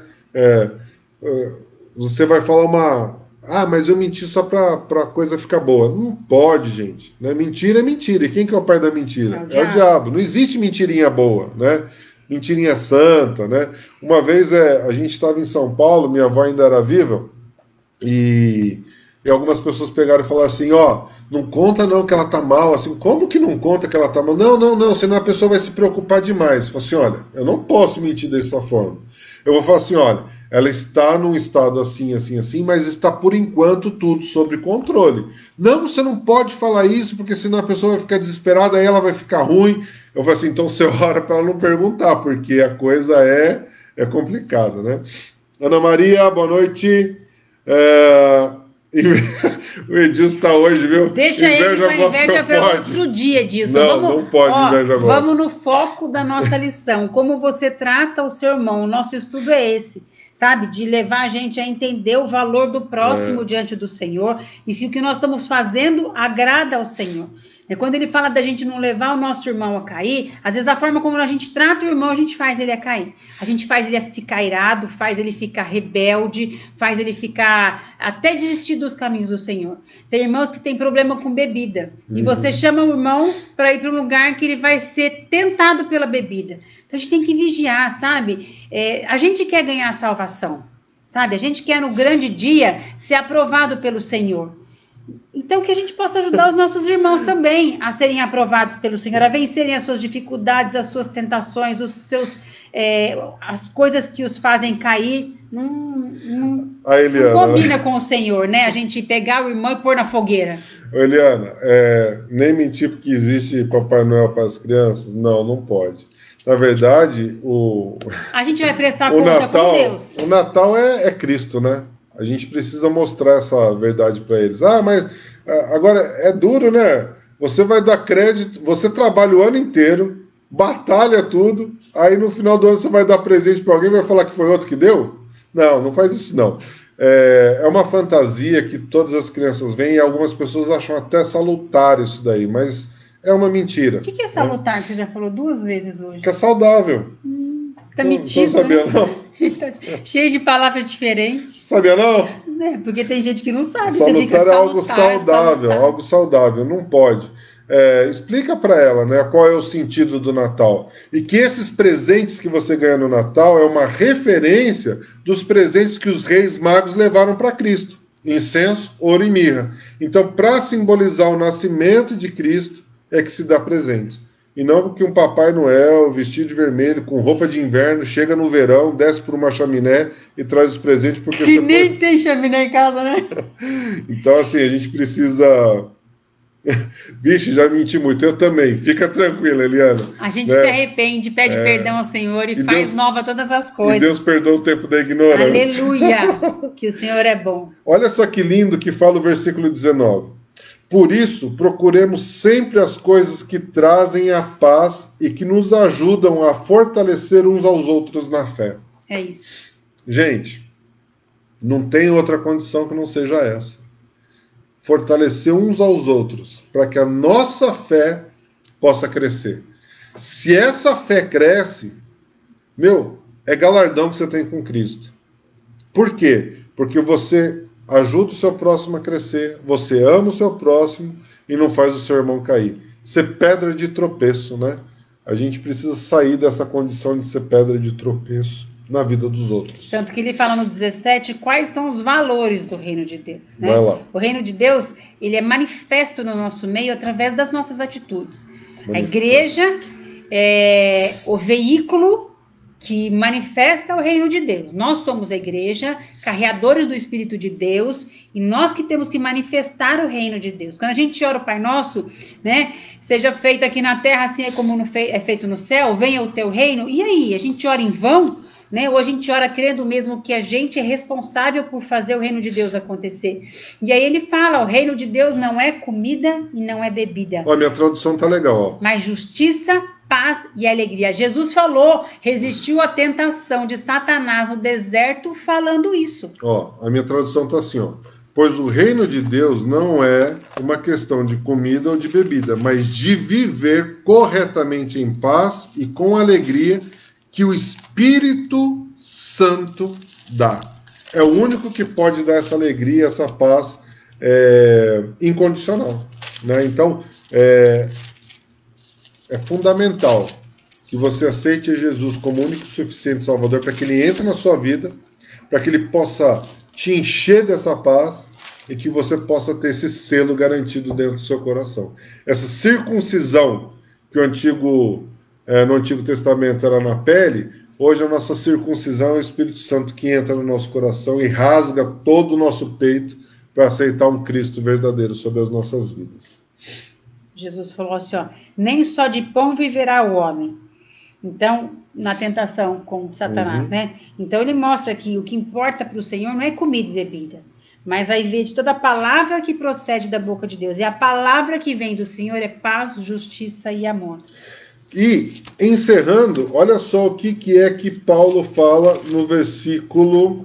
Você vai falar uma... mas eu menti só para a coisa ficar boa. Não pode, gente. Né? Mentira é mentira. E quem que é o pai da mentira? É o diabo. Não existe mentirinha boa, né? Mentirinha santa, né? Uma vez a gente estava em São Paulo, minha avó ainda era viva, e algumas pessoas pegaram e falaram assim, não conta não que ela tá mal, assim, como que não conta que ela tá mal? Não, senão a pessoa vai se preocupar demais. Eu falei assim, olha, eu não posso mentir dessa forma. Eu vou falar assim, olha, ela está num estado assim, mas está por enquanto tudo sob controle. Não, você não pode falar isso, porque senão a pessoa vai ficar desesperada, aí ela vai ficar ruim. Eu falo assim, então você ora para ela não perguntar, porque a coisa é complicada, né? Ana Maria, boa noite. O Edilson está hoje, viu? Deixa ele com a inveja para outro dia, Edilson. Não pode inveja. Vamos no foco da nossa lição. Como você trata o seu irmão. O nosso estudo é esse, sabe? De levar a gente a entender o valor do próximo diante do Senhor e se o que nós estamos fazendo agrada ao Senhor. Quando ele fala da gente não levar o nosso irmão a cair, às vezes a forma como a gente trata o irmão, a gente faz ele a cair. A gente faz ele ficar irado, faz ele ficar rebelde, faz ele ficar até desistir dos caminhos do Senhor. Tem irmãos que têm problema com bebida. E você chama o irmão para ir para um lugar que ele vai ser tentado pela bebida. Então a gente tem que vigiar, sabe? A gente quer ganhar a salvação, sabe? A gente quer no grande dia ser aprovado pelo Senhor. Então, que a gente possa ajudar os nossos irmãos também a serem aprovados pelo Senhor, a vencerem as suas dificuldades, as suas tentações, as coisas que os fazem cair. Não combina com o Senhor, né? A gente pegar o irmão e pôr na fogueira. Eliana, nem mentir porque existe Papai Noel para as crianças? Não pode. Na verdade, a gente vai prestar conta Natal, com Deus. O Natal é Cristo, né? A gente precisa mostrar essa verdade para eles. Mas agora é duro, né? Você vai dar crédito, você trabalha o ano inteiro, batalha tudo, aí no final do ano você vai dar presente para alguém e vai falar que foi outro que deu? Não faz isso não. É uma fantasia que todas as crianças veem e algumas pessoas acham até salutar isso daí, mas é uma mentira. O que é salutar? Você já falou 2 vezes hoje. Que é saudável. Tá metido, não sabia, né? Não? Cheio de palavras diferentes. Sabia não? Porque tem gente que não sabe. Salutar é algo saudável, algo saudável, não pode. Explica para ela, né, qual é o sentido do Natal. E que esses presentes que você ganha no Natal é uma referência dos presentes que os reis magos levaram para Cristo. Incenso, ouro e mirra. Então, para simbolizar o nascimento de Cristo, é que se dá presentes. E não porque um Papai Noel vestido de vermelho, com roupa de inverno, chega no verão, desce por uma chaminé e traz os presentes porque que nem tem chaminé em casa, né? Então, assim, a gente precisa... Vixe, já menti muito. Eu também. Fica tranquila, Eliana. A gente se arrepende, pede perdão ao Senhor e faz nova todas as coisas. E Deus perdoa o tempo da ignorância. Aleluia! Que o Senhor é bom. Olha só que lindo que fala o versículo 19. Por isso, procuremos sempre as coisas que trazem a paz e que nos ajudam a fortalecer uns aos outros na fé. É isso. Gente, não tem outra condição que não seja essa. Fortalecer uns aos outros, para que a nossa fé possa crescer. Se essa fé cresce, é galardão que você tem com Cristo. Por quê? Porque você ajuda o seu próximo a crescer, você ama o seu próximo e não faz o seu irmão cair. ser pedra de tropeço, né? A gente precisa sair dessa condição de ser pedra de tropeço na vida dos outros. Tanto que ele fala no 17 quais são os valores do reino de Deus, né? Vai lá. O reino de Deus, ele é manifesto no nosso meio através das nossas atitudes. A igreja é o veículo que manifesta o reino de Deus. Nós somos a igreja, carreadores do Espírito de Deus, e nós que temos que manifestar o reino de Deus. Quando a gente ora o Pai Nosso, né, seja feito aqui na terra, assim como é feito no céu, venha o teu reino, e aí, a gente ora em vão? Né? Ou a gente ora crendo mesmo que a gente é responsável por fazer o reino de Deus acontecer. E aí ele fala, o reino de Deus não é comida e não é bebida. Ó, minha tradução tá legal, ó. Mas justiça, paz e alegria. Jesus falou, resistiu à tentação de Satanás no deserto falando isso. Ó, a minha tradução tá assim, ó. Pois o reino de Deus não é uma questão de comida ou de bebida, mas de viver corretamente em paz e com alegria que o Espírito Santo dá. É o único que pode dar essa alegria, essa paz incondicional, né? Então, é fundamental que você aceite Jesus como único e suficiente Salvador para que ele entre na sua vida, para que ele possa te encher dessa paz e que você possa ter esse selo garantido dentro do seu coração. Essa circuncisão que no Antigo Testamento era na pele, hoje a nossa circuncisão é o Espírito Santo que entra no nosso coração e rasga todo o nosso peito para aceitar um Cristo verdadeiro sobre as nossas vidas. Jesus falou assim, ó, nem só de pão viverá o homem. Então, na tentação com Satanás, né? Então ele mostra que o que importa para o Senhor não é comida e bebida, mas vai ver de toda a palavra que procede da boca de Deus. E a palavra que vem do Senhor é paz, justiça e amor. E, encerrando, olha só o que é que Paulo fala no versículo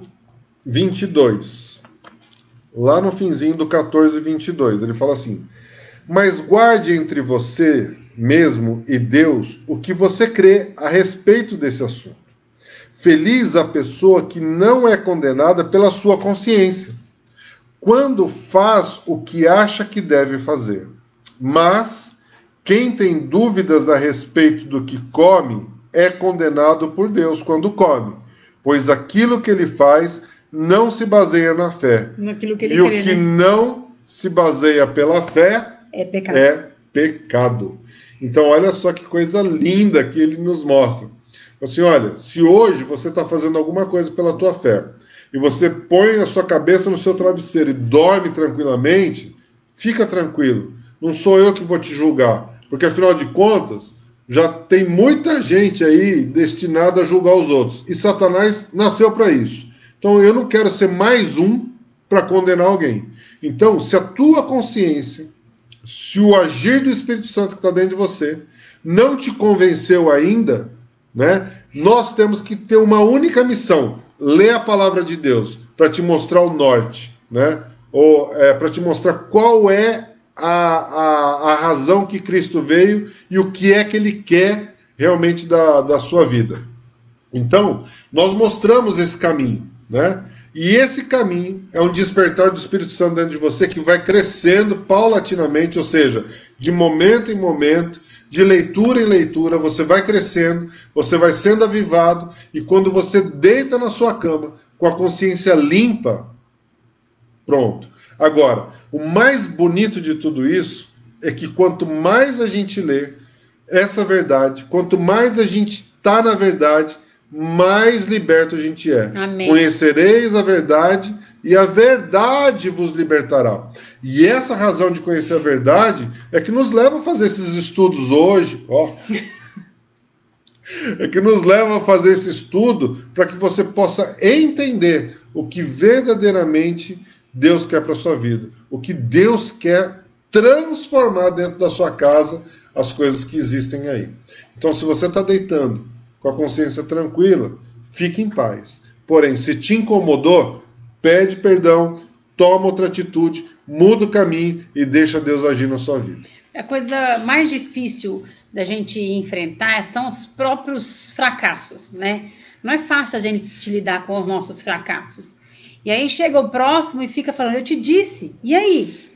22. Lá no finzinho do 14, 22. Ele fala assim, mas guarde entre você mesmo e Deus o que você crê a respeito desse assunto. Feliz a pessoa que não é condenada pela sua consciência, quando faz o que acha que deve fazer. Mas quem tem dúvidas a respeito do que come é condenado por Deus quando come, pois aquilo que ele faz não se baseia na fé. Naquilo que ele e crê, o que né? não se baseia pela fé É pecado. é pecado. Então, olha só que coisa linda que ele nos mostra. Assim, olha, se hoje você está fazendo alguma coisa pela tua fé e você põe a sua cabeça no seu travesseiro e dorme tranquilamente, fica tranquilo. Não sou eu que vou te julgar, porque afinal de contas, já tem muita gente aí destinada a julgar os outros. E Satanás nasceu para isso. Então eu não quero ser mais um para condenar alguém. Então, se a tua consciência, se o agir do Espírito Santo que está dentro de você não te convenceu ainda, né, nós temos que ter uma única missão: ler a palavra de Deus para te mostrar o norte, né, ou para te mostrar qual é a razão que Cristo veio e o que é que ele quer realmente da sua vida. Então, nós mostramos esse caminho, né? E esse caminho é um despertar do Espírito Santo dentro de você que vai crescendo paulatinamente, ou seja, de momento em momento, de leitura em leitura, você vai crescendo, você vai sendo avivado, e quando você deita na sua cama com a consciência limpa, pronto. Agora, o mais bonito de tudo isso é que quanto mais a gente lê essa verdade, quanto mais a gente está na verdade, mais liberto a gente é. Amém. Conhecereis a verdade e a verdade vos libertará. E essa razão de conhecer a verdade é que nos leva a fazer esses estudos hoje, ó. É que nos leva a fazer esse estudo para que você possa entender o que verdadeiramente Deus quer para a sua vida. O que Deus quer transformar dentro da sua casa, as coisas que existem aí. Então, se você está deitando com a consciência tranquila, fique em paz. Porém, se te incomodou, pede perdão, toma outra atitude, muda o caminho e deixa Deus agir na sua vida. A coisa mais difícil da gente enfrentar são os próprios fracassos, né? Não é fácil a gente lidar com os nossos fracassos. E aí chega o próximo e fica falando, eu te disse, e aí?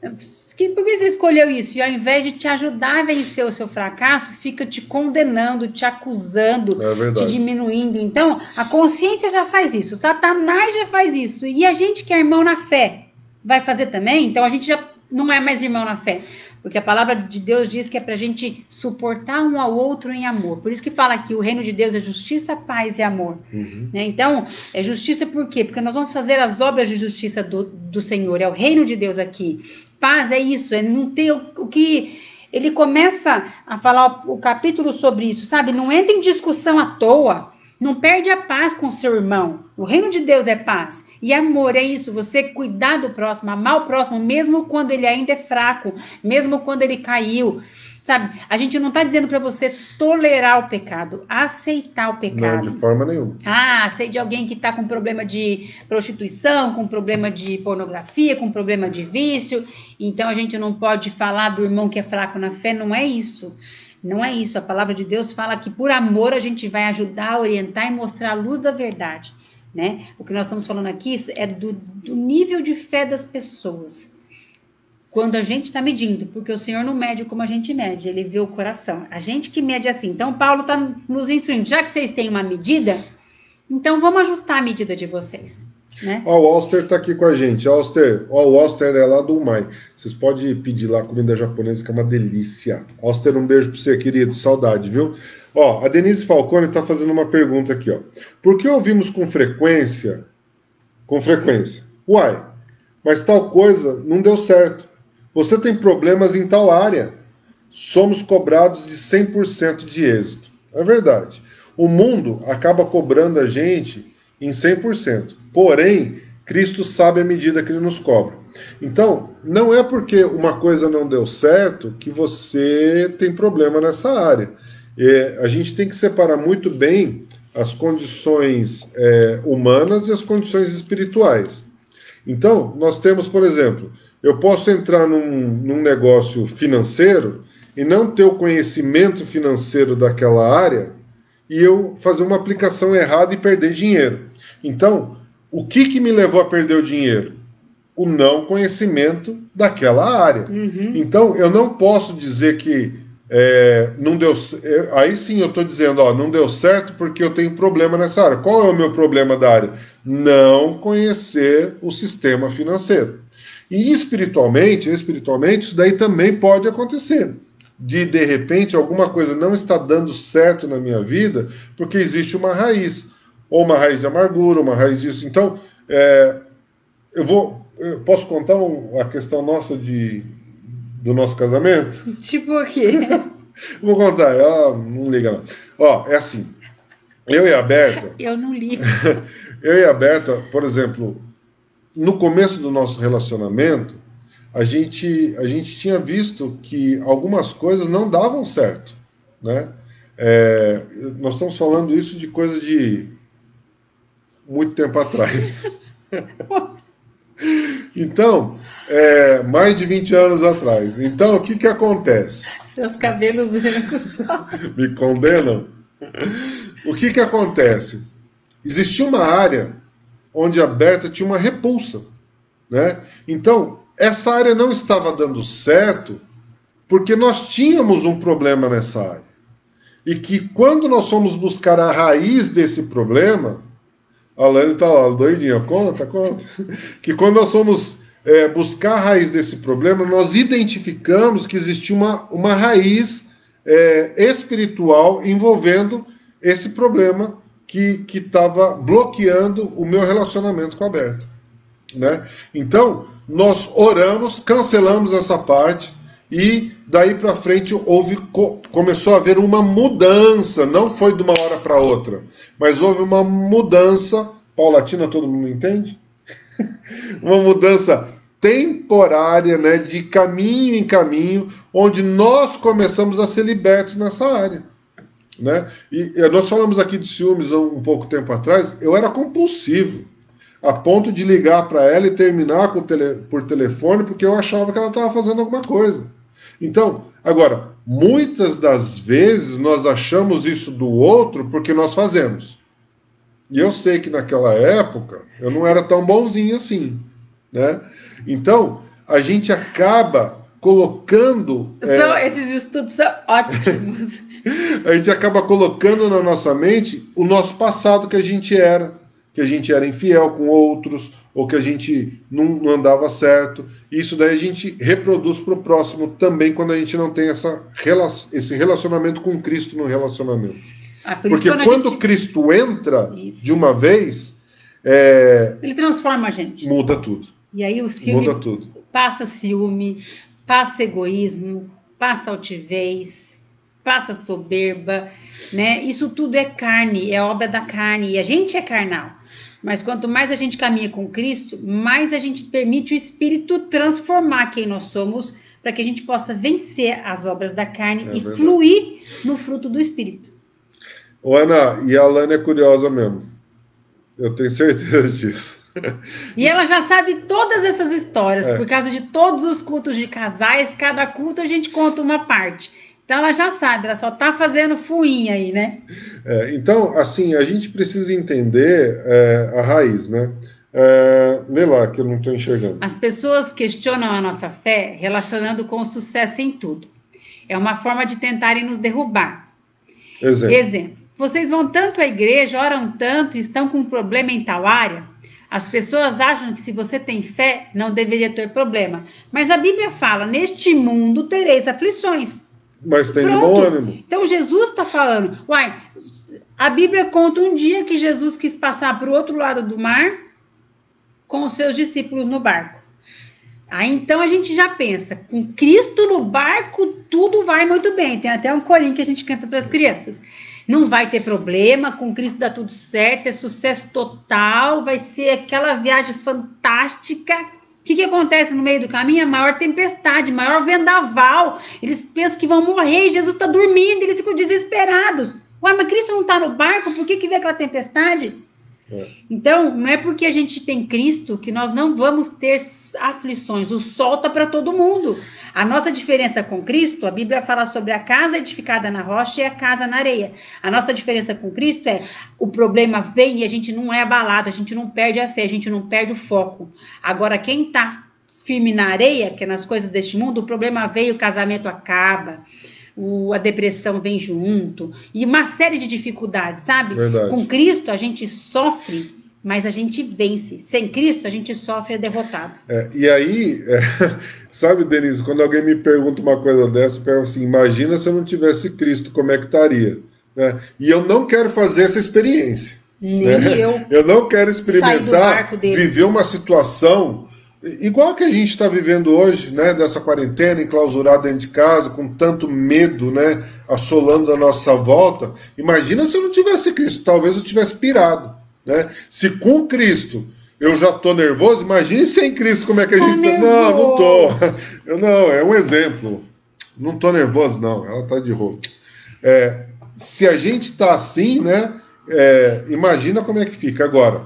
Por que você escolheu isso? E ao invés de te ajudar a vencer o seu fracasso, fica te condenando, te acusando, É te verdade. diminuindo. Então, a consciência já faz isso, Satanás já faz isso. E a gente que é irmão na fé vai fazer também? Então, a gente já não é mais irmão na fé. Porque a palavra de Deus diz que é para a gente suportar um ao outro em amor. Por isso que fala que o reino de Deus é justiça, paz e amor. Né? Então, é justiça por quê? Porque nós vamos fazer as obras de justiça do Senhor. É o reino de Deus aqui. Paz é isso, é não ter o que... Ele começa a falar o capítulo sobre isso, sabe? Não entra em discussão à toa. Não perde a paz com seu irmão. O reino de Deus é paz. E amor é isso, você cuidar do próximo, amar o próximo, mesmo quando ele ainda é fraco, mesmo quando ele caiu. Sabe, a gente não está dizendo para você tolerar o pecado, aceitar o pecado. Não, de forma nenhuma. Ah, sei de alguém que está com problema de prostituição, com problema de pornografia, com problema de vício, então a gente não pode falar do irmão que é fraco na fé, não é isso. Não é isso, a palavra de Deus fala que por amor a gente vai ajudar, orientar e mostrar a luz da verdade, né? O que nós estamos falando aqui é do nível de fé das pessoas. Quando a gente está medindo, porque o Senhor não mede como a gente mede, ele vê o coração. A gente que mede assim. Então, Paulo está nos instruindo, já que vocês têm uma medida, então vamos ajustar a medida de vocês. Né? Ó, o Auster tá aqui com a gente. Auster, ó, o Auster é lá do Umai. Vocês podem pedir lá comida japonesa, que é uma delícia. Auster, um beijo pra você, querido. Saudade, viu? Ó, a Denise Falcone tá fazendo uma pergunta aqui, ó. Por que ouvimos com frequência? Uai, mas tal coisa não deu certo. Você tem problemas em tal área. Somos cobrados de 100% de êxito. É verdade. O mundo acaba cobrando a gente em 100%. Porém, Cristo sabe a medida que ele nos cobra. Então, não é porque uma coisa não deu certo que você tem problema nessa área. A gente tem que separar muito bem as condições humanas e as condições espirituais. Então, nós temos, por exemplo, eu posso entrar num negócio financeiro e não ter o conhecimento financeiro daquela área e eu fazer uma aplicação errada e perder dinheiro. Então, o que me levou a perder o dinheiro? O não conhecimento daquela área. Então, eu não posso dizer que não deu. Aí sim eu estou dizendo, ó, não deu certo porque eu tenho problema nessa área. Qual é o meu problema da área? Não conhecer o sistema financeiro. E espiritualmente, isso daí também pode acontecer. De repente, alguma coisa não está dando certo na minha vida porque existe uma raiz. Ou uma raiz de amargura, uma raiz disso. Então, eu posso contar a questão nossa do nosso casamento? Tipo o quê? Vou contar, não liga não. Ó, é assim, eu e a Berta... Eu não ligo. Eu e a Berta, por exemplo, no começo do nosso relacionamento, a gente tinha visto que algumas coisas não davam certo, né? Nós estamos falando isso de coisa de muito tempo atrás. Então, mais de 20 anos atrás. Então, o que acontece? Seus cabelos brancos. Me condenam? O que acontece? Existia uma área onde a Berta tinha uma repulsa, né? Então, essa área não estava dando certo porque nós tínhamos um problema nessa área. E que quando nós fomos buscar a raiz desse problema, a Lani tá lá, doidinha, conta. Que quando nós fomos buscar a raiz desse problema, nós identificamos que existia uma raiz espiritual envolvendo esse problema que estava bloqueando o meu relacionamento com a Berta, né? Então, nós oramos, cancelamos essa parte e daí para frente começou a haver uma mudança, não foi de uma hora para outra, mas houve uma mudança paulatina, todo mundo entende? Uma mudança temporária, né, de caminho em caminho, onde nós começamos a ser libertos nessa área, né? E nós falamos aqui de ciúmes um pouco tempo atrás. Eu era compulsivo, a ponto de ligar para ela e terminar por telefone, porque eu achava que ela estava fazendo alguma coisa. Então, agora, muitas das vezes nós achamos isso do outro porque nós fazemos. E eu sei que naquela época eu não era tão bonzinho assim, né? Então, a gente acaba colocando... Esses estudos são ótimos. A gente acaba colocando na nossa mente o nosso passado, que a gente era infiel com outros, ou que a gente não andava certo. Isso daí a gente reproduz para o próximo também, quando a gente não tem esse relacionamento com Cristo no relacionamento. Porque quando Cristo entra de uma vez... ele transforma a gente. Muda tudo. E aí o ciúme muda tudo. Passa ciúme, passa egoísmo, passa altivez, passa soberba, né? Isso tudo é carne, é obra da carne, e a gente é carnal. Mas quanto mais a gente caminha com Cristo, mais a gente permite o Espírito transformar quem nós somos, para que a gente possa vencer as obras da carne e verdade. Fluir no fruto do Espírito. Ô, Ana, e a Alana é curiosa mesmo. Eu tenho certeza disso. E ela já sabe todas essas histórias, por causa de todos os cultos de casais, cada culto a gente conta uma parte. Então ela já sabe, ela só tá fazendo fuinha aí, né? Então, assim, a gente precisa entender a raiz, né? Lê lá, que eu não estou enxergando. As pessoas questionam a nossa fé relacionando com o sucesso em tudo. É uma forma de tentarem nos derrubar. Exemplo. Vocês vão tanto à igreja, oram tanto, estão com um problema em tal área? As pessoas acham que se você tem fé, não deveria ter problema. Mas a Bíblia fala, neste mundo tereis aflições. Mas tem de bom ânimo. Então Jesus está falando, a Bíblia conta um dia que Jesus quis passar para o outro lado do mar com os seus discípulos no barco. Aí então a gente já pensa, com Cristo no barco tudo vai muito bem. Tem até um corinho que a gente canta para as crianças. Não vai ter problema, com Cristo dá tudo certo, é sucesso total, vai ser aquela viagem fantástica. O que acontece no meio do caminho? A maior tempestade, maior vendaval. Eles pensam que vão morrer e Jesus está dormindo, eles ficam desesperados. Mas Cristo não está no barco, por que vê aquela tempestade? Então, não é porque a gente tem Cristo que nós não vamos ter aflições. O sol está para todo mundo. A nossa diferença com Cristo, a Bíblia fala sobre a casa edificada na rocha e a casa na areia. A nossa diferença com Cristo é, o problema vem e a gente não é abalado, a gente não perde a fé, a gente não perde o foco. Agora, quem está firme na areia, que é nas coisas deste mundo, o problema veio, o casamento acaba, a depressão vem junto, e uma série de dificuldades, sabe? Verdade. Com Cristo a gente sofre, mas a gente vence. Sem Cristo a gente sofre e é derrotado. E aí, sabe, Denise, quando alguém me pergunta uma coisa dessa, eu pergunto assim, imagina se eu não tivesse Cristo, como é que estaria? Né? E eu não quero fazer essa experiência. Nem eu. Eu não quero experimentar, viver uma situação igual que a gente está vivendo hoje, né, dessa quarentena, enclausurado dentro de casa, com tanto medo, né, assolando a nossa volta. Imagina se eu não tivesse Cristo, talvez eu tivesse pirado, né? Se com Cristo eu já estou nervoso, imagine sem Cristo como é que a gente... Não tô. Não, é um exemplo. Não estou nervoso, não. Ela está de roupa. Se a gente está assim, né, imagina como é que fica. Agora,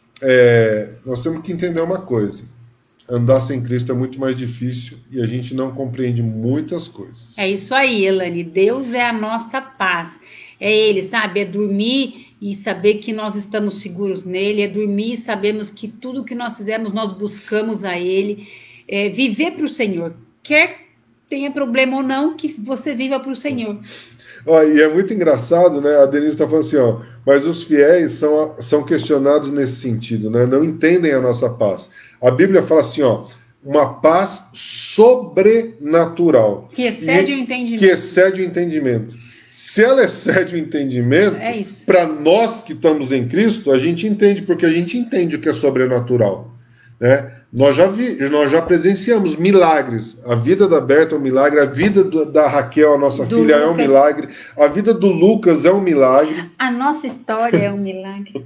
nós temos que entender uma coisa. Andar sem Cristo é muito mais difícil e a gente não compreende muitas coisas. É isso aí, Elane. Deus é a nossa paz. É Ele, sabe? É dormir e saber que nós estamos seguros nele. É dormir e sabemos que tudo que nós fizermos, nós buscamos a Ele. É viver para o Senhor. Quer tenha problema ou não, que você viva para o Senhor. E é muito engraçado, né? A Denise está falando assim, mas os fiéis são questionados nesse sentido, né? Não entendem a nossa paz. A Bíblia fala assim, uma paz sobrenatural. Que excede o entendimento. Que excede o entendimento. Se ela excede o entendimento, para nós que estamos em Cristo, a gente entende, porque a gente entende o que é sobrenatural, né? Nós já presenciamos milagres. A vida da Berta é um milagre, a vida da Raquel, a nossa filha, é um milagre, a vida do Lucas é um milagre. A nossa história é um milagre.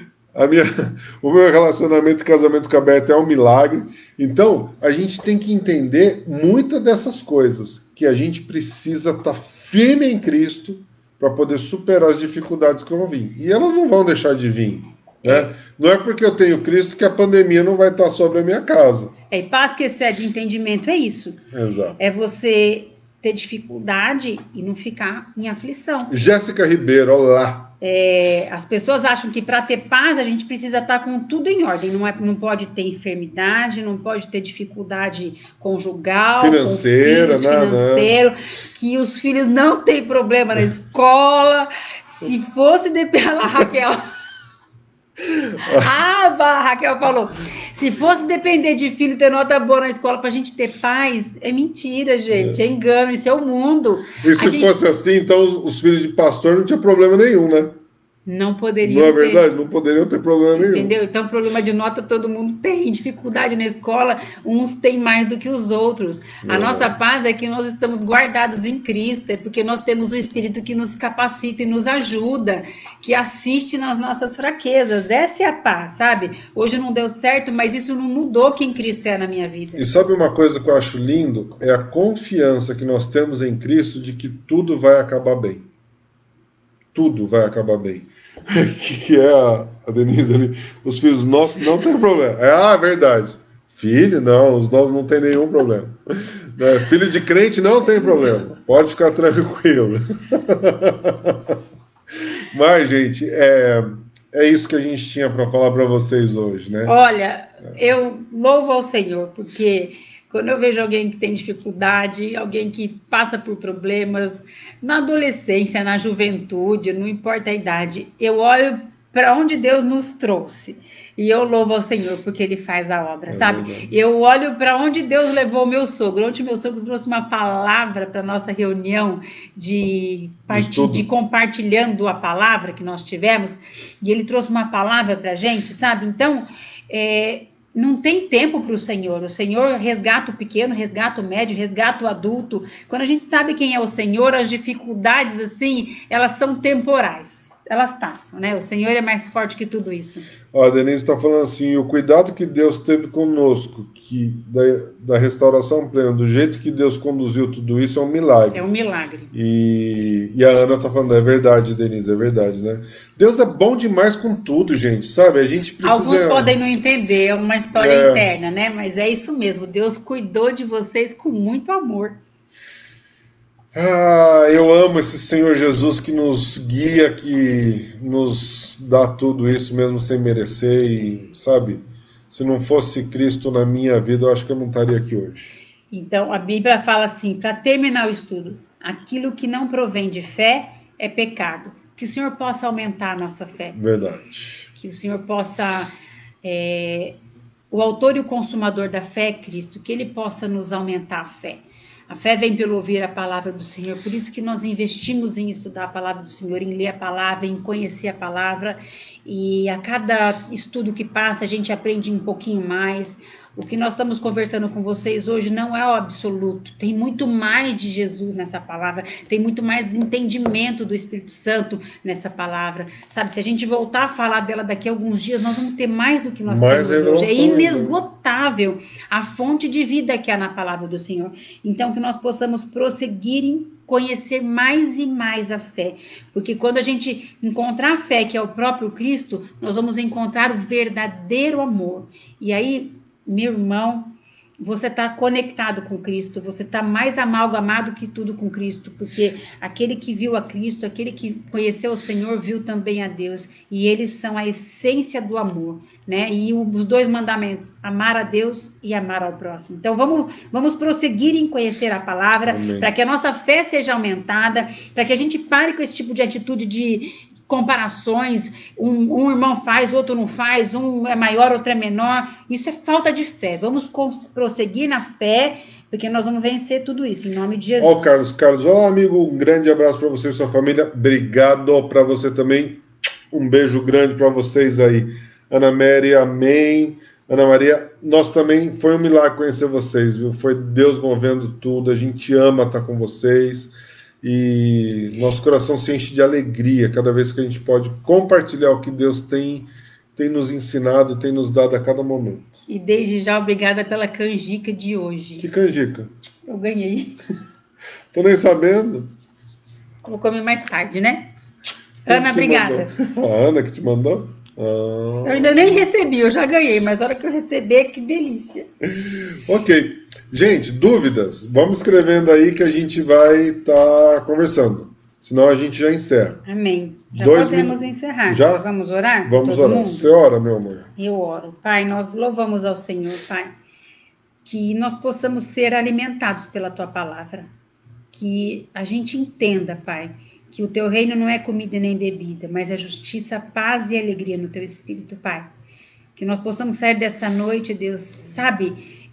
O meu relacionamento e casamento com a Berta é um milagre. Então, a gente tem que entender muitas dessas coisas, que a gente precisa estar firme em Cristo para poder superar as dificuldades que vão vir. E elas não vão deixar de vir. Né? Não é porque eu tenho Cristo que a pandemia não vai estar sobre a minha casa. E paz que excede entendimento é isso. Exato. É você ter dificuldade e não ficar em aflição. Jéssica Ribeiro, olá. As pessoas acham que para ter paz a gente precisa estar com tudo em ordem. Não pode ter enfermidade, não pode ter dificuldade conjugal, financeira, com filhos, financeiro, que os filhos não têm problema na escola. Se fosse depender da Raquel. A Raquel falou: se fosse depender de filho ter nota boa na escola pra gente ter paz, é mentira, gente, é engano, isso é o mundo. E se fosse assim, então os filhos de pastor não tinha problema nenhum, né? Não poderiam ter. Não é verdade? Não poderiam ter problema nenhum. Entendeu? Então, problema de nota todo mundo tem. Dificuldade na escola, uns têm mais do que os outros. A nossa paz é que nós estamos guardados em Cristo, é porque nós temos o Espírito que nos capacita e nos ajuda, que assiste nas nossas fraquezas. Essa é a paz, sabe? Hoje não deu certo, mas isso não mudou quem Cristo é na minha vida. E sabe uma coisa que eu acho lindo? É a confiança que nós temos em Cristo de que tudo vai acabar bem. Tudo vai acabar bem. Que é a Denise ali. Os filhos nossos não tem problema. Verdade. Filho, não. Os nossos não tem nenhum problema. Filho de crente não tem problema. Pode ficar tranquilo. Mas, gente, é isso que a gente tinha para falar para vocês hoje, né? Olha, eu louvo ao Senhor, porque quando eu vejo alguém que tem dificuldade, alguém que passa por problemas, na adolescência, na juventude, não importa a idade, eu olho para onde Deus nos trouxe. E eu louvo ao Senhor porque Ele faz a obra, sabe? Verdade. Eu olho para onde Deus levou o meu sogro. Ontem meu sogro trouxe uma palavra para a nossa reunião de compartilhando a palavra que nós tivemos. E ele trouxe uma palavra para a gente, sabe? Então, não tem tempo para o Senhor resgata o pequeno, resgata o médio, resgata o adulto. Quando a gente sabe quem é o Senhor, as dificuldades, assim, elas são temporais. Elas passam, né? O Senhor é mais forte que tudo isso. A Denise está falando assim, o cuidado que Deus teve conosco, da restauração plena, do jeito que Deus conduziu tudo isso, é um milagre. É um milagre. E a Ana está falando, é verdade, Denise, é verdade, né? Deus é bom demais com tudo, gente, sabe? A gente precisa... Alguns podem não entender, é uma história interna, né? Mas é isso mesmo, Deus cuidou de vocês com muito amor. Eu amo esse Senhor Jesus que nos guia, que nos dá tudo isso mesmo sem merecer e, sabe, se não fosse Cristo na minha vida, eu acho que eu não estaria aqui hoje. Então, a Bíblia fala assim, para terminar o estudo, aquilo que não provém de fé é pecado. Que o Senhor possa aumentar a nossa fé. Verdade. Que o Senhor possa... o autor e o consumador da fé é Cristo, que Ele possa nos aumentar a fé. A fé vem pelo ouvir a palavra do Senhor, por isso que nós investimos em estudar a palavra do Senhor, em ler a palavra, em conhecer a palavra, e a cada estudo que passa a gente aprende um pouquinho mais. O que nós estamos conversando com vocês hoje não é o absoluto, tem muito mais de Jesus nessa palavra, tem muito mais entendimento do Espírito Santo nessa palavra, sabe? Se a gente voltar a falar dela daqui a alguns dias, nós vamos ter mais do que nós temos hoje. É inesgotável a fonte de vida que há na palavra do Senhor. Então, que nós possamos prosseguir em conhecer mais e mais a fé, porque quando a gente encontrar a fé, que é o próprio Cristo, nós vamos encontrar o verdadeiro amor. E aí, meu irmão, você está conectado com Cristo, você está mais amalgamado que tudo com Cristo, porque aquele que viu a Cristo, aquele que conheceu o Senhor, viu também a Deus, e eles são a essência do amor, né? E os dois mandamentos, amar a Deus e amar ao próximo. Então vamos prosseguir em conhecer a palavra, para que a nossa fé seja aumentada, para que a gente pare com esse tipo de atitude de comparações, um irmão faz, outro não faz, um é maior, outro é menor. Isso é falta de fé. Vamos prosseguir na fé, porque nós vamos vencer tudo isso, em nome de Jesus. Ó, Carlos, olá, amigo, um grande abraço para você e sua família. Obrigado para você também. Um beijo grande para vocês aí. Ana Mary, amém. Ana Maria, nós também, foi um milagre conhecer vocês, viu? Foi Deus movendo tudo, a gente ama estar com vocês. E nosso coração se enche de alegria cada vez que a gente pode compartilhar o que Deus tem nos ensinado, tem nos dado a cada momento. E desde já, obrigada pela canjica de hoje. Que canjica? Eu ganhei. Tô nem sabendo. Vou comer mais tarde, né? Ana, obrigada. A Ana que te mandou? Eu ainda nem recebi, eu já ganhei, mas a hora que eu receber, que delícia. Ok. Gente, dúvidas? Vamos escrevendo aí que a gente vai estar conversando. Senão a gente já encerra. Amém. Já 2 podemos encerrar. Já? Vamos orar? Vamos Todo orar. mundo? Você ora, meu amor. Eu oro. Pai, nós louvamos ao Senhor, Pai, que nós possamos ser alimentados pela Tua palavra. Que a gente entenda, Pai, que o Teu reino não é comida nem bebida, mas é justiça, paz e alegria no Teu Espírito, Pai. Que nós possamos sair desta noite, Deus, sabe,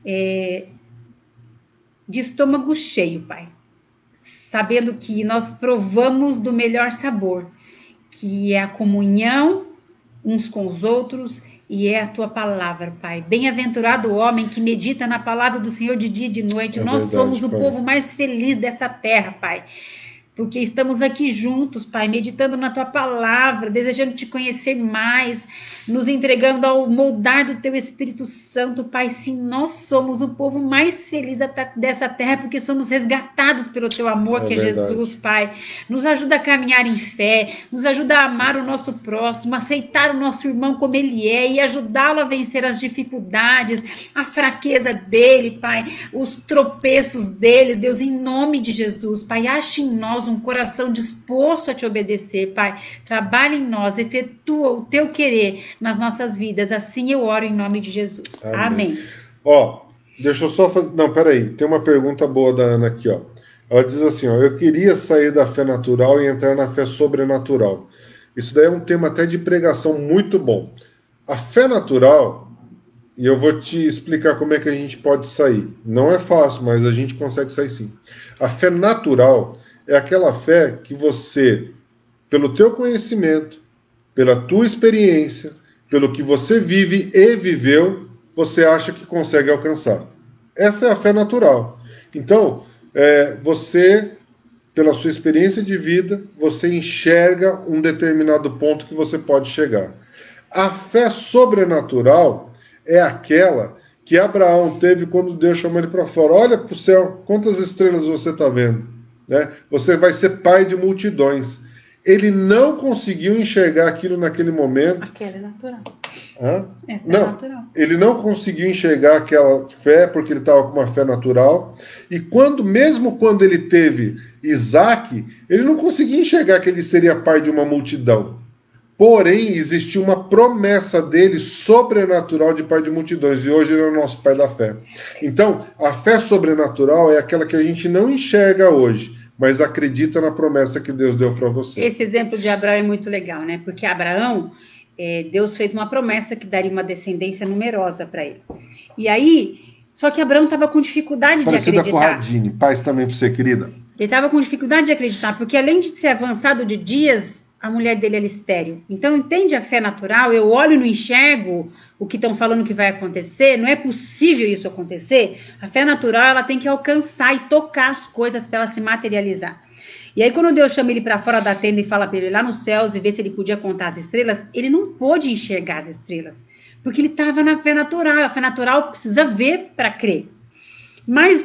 de estômago cheio, Pai. Sabendo que nós provamos do melhor sabor, que é a comunhão uns com os outros e é a Tua palavra, Pai. Bem-aventurado o homem que medita na palavra do Senhor de dia e de noite. Nós somos o povo mais feliz dessa terra, Pai. Porque estamos aqui juntos, Pai, meditando na Tua palavra, desejando Te conhecer mais, nos entregando ao moldar do Teu Espírito Santo, Pai. Sim, nós somos o povo mais feliz dessa terra, porque somos resgatados pelo Teu amor, que é Jesus, Pai. Nos ajuda a caminhar em fé, nos ajuda a amar o nosso próximo, aceitar o nosso irmão como ele é e ajudá-lo a vencer as dificuldades, a fraqueza dele, Pai, os tropeços dele, Deus, em nome de Jesus, Pai. Ache em nós um coração disposto a Te obedecer, Pai. Trabalha em nós, efetua o Teu querer nas nossas vidas. Assim eu oro em nome de Jesus. Amém. Ó, deixa eu só fazer... Não, peraí. Tem uma pergunta boa da Ana aqui, ó. Ela diz assim, ó. Eu queria sair da fé natural e entrar na fé sobrenatural. Isso daí é um tema até de pregação muito bom. A fé natural, e eu vou te explicar como é que a gente pode sair. Não é fácil, mas a gente consegue sair sim. A fé natural é aquela fé que você, pelo teu conhecimento, pela tua experiência, pelo que você vive e viveu, você acha que consegue alcançar. Essa é a fé natural. Então, você, pela sua experiência de vida, você enxerga um determinado ponto que você pode chegar. A fé sobrenatural é aquela que Abraão teve quando Deus chamou ele para fora. Olha para o céu, quantas estrelas você está vendo? Né? Você vai ser pai de multidões. Ele não conseguiu enxergar aquilo naquele momento. Aquela é natural. Essa não, é natural. Ele não conseguiu enxergar aquela fé porque ele estava com uma fé natural. E mesmo quando ele teve Isaac, ele não conseguia enxergar que ele seria pai de uma multidão. Porém, existia uma promessa dele sobrenatural de pai de multidões, e hoje ele é o nosso pai da fé. Então, a fé sobrenatural é aquela que a gente não enxerga hoje, mas acredita na promessa que Deus deu para você. Esse exemplo de Abraão é muito legal, né? Porque Abraão, Deus fez uma promessa que daria uma descendência numerosa para ele. E aí, só que Abraão estava com dificuldade de acreditar. Parecida com a Radine, paz também para você, querida. Ele estava com dificuldade de acreditar, porque além de ser avançado de dias, a mulher dele era estéril. Então, entende a fé natural? Eu olho e não enxergo o que estão falando que vai acontecer. Não é possível isso acontecer. A fé natural, ela tem que alcançar e tocar as coisas para ela se materializar. E aí, quando Deus chama ele para fora da tenda e fala para ele lá nos céus e ver se ele podia contar as estrelas, ele não pôde enxergar as estrelas, porque ele estava na fé natural. A fé natural precisa ver para crer. Mas,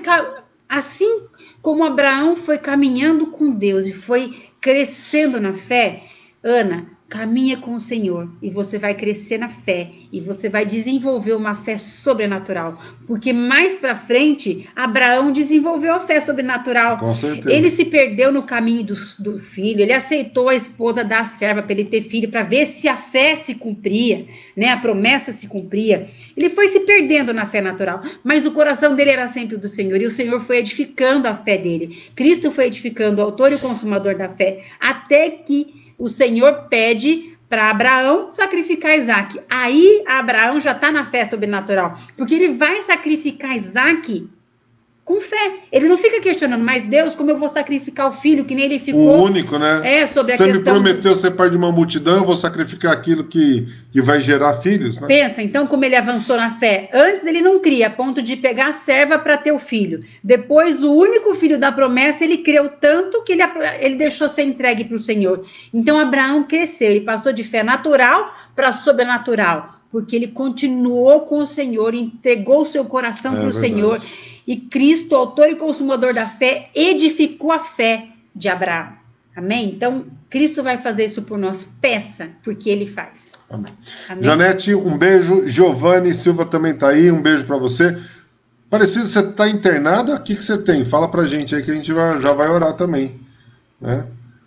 assim como Abraão foi caminhando com Deus e foi crescendo na fé, Ana, caminha com o Senhor e você vai crescer na fé e você vai desenvolver uma fé sobrenatural, porque mais para frente Abraão desenvolveu a fé sobrenatural. Com certeza. Ele se perdeu no caminho do filho, ele aceitou a esposa da serva para ele ter filho, para ver se a fé se cumpria, né? A promessa se cumpria. Ele foi se perdendo na fé natural, mas o coração dele era sempre do Senhor e o Senhor foi edificando a fé dele. Cristo foi edificando o autor e o consumador da fé, até que o Senhor pede para Abraão sacrificar Isaac. Aí Abraão já está na fé sobrenatural, porque ele vai sacrificar Isaac com fé. Ele não fica questionando, mas Deus, como eu vou sacrificar o filho, que nem ele ficou... O único, né? Sobre a Você questão... me prometeu ser pai de uma multidão, eu vou sacrificar aquilo que vai gerar filhos, né? Pensa, então, como ele avançou na fé. Antes ele não cria, a ponto de pegar a serva para ter o filho. Depois, o único filho da promessa, ele creu tanto que ele deixou ser entregue para o Senhor. Então, Abraão cresceu, ele passou de fé natural para sobrenatural, porque ele continuou com o Senhor, entregou o seu coração para o Senhor. E Cristo, autor e consumador da fé, edificou a fé de Abraão. Amém? Então, Cristo vai fazer isso por nós. Peça, porque Ele faz. Amém. Amém. Janete, um beijo. Giovanni Silva também está aí. Um beijo para você. Parecido, você está internada? O que você tem? Fala pra gente aí que a gente já vai orar também. Né?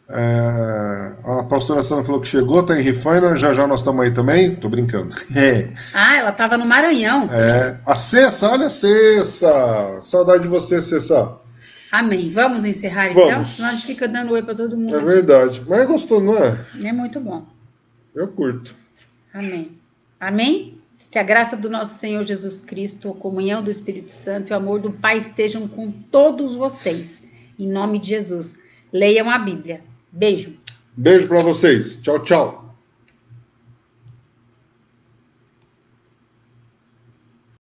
A pastora Sandra falou que chegou, tá em Rifaina, já já nós estamos aí também. Tô brincando. Ah, ela estava no Maranhão. A Cessa, olha a Cessa. Saudade de você, Cessa. Amém. Vamos encerrar então? Vamos. Senão a gente fica dando oi para todo mundo. É verdade. Mas gostou, não é? É muito bom. Eu curto. Amém. Amém? Que a graça do nosso Senhor Jesus Cristo, a comunhão do Espírito Santo e o amor do Pai estejam com todos vocês. Em nome de Jesus. Leiam a Bíblia. Beijo. Beijo pra vocês. Tchau, tchau.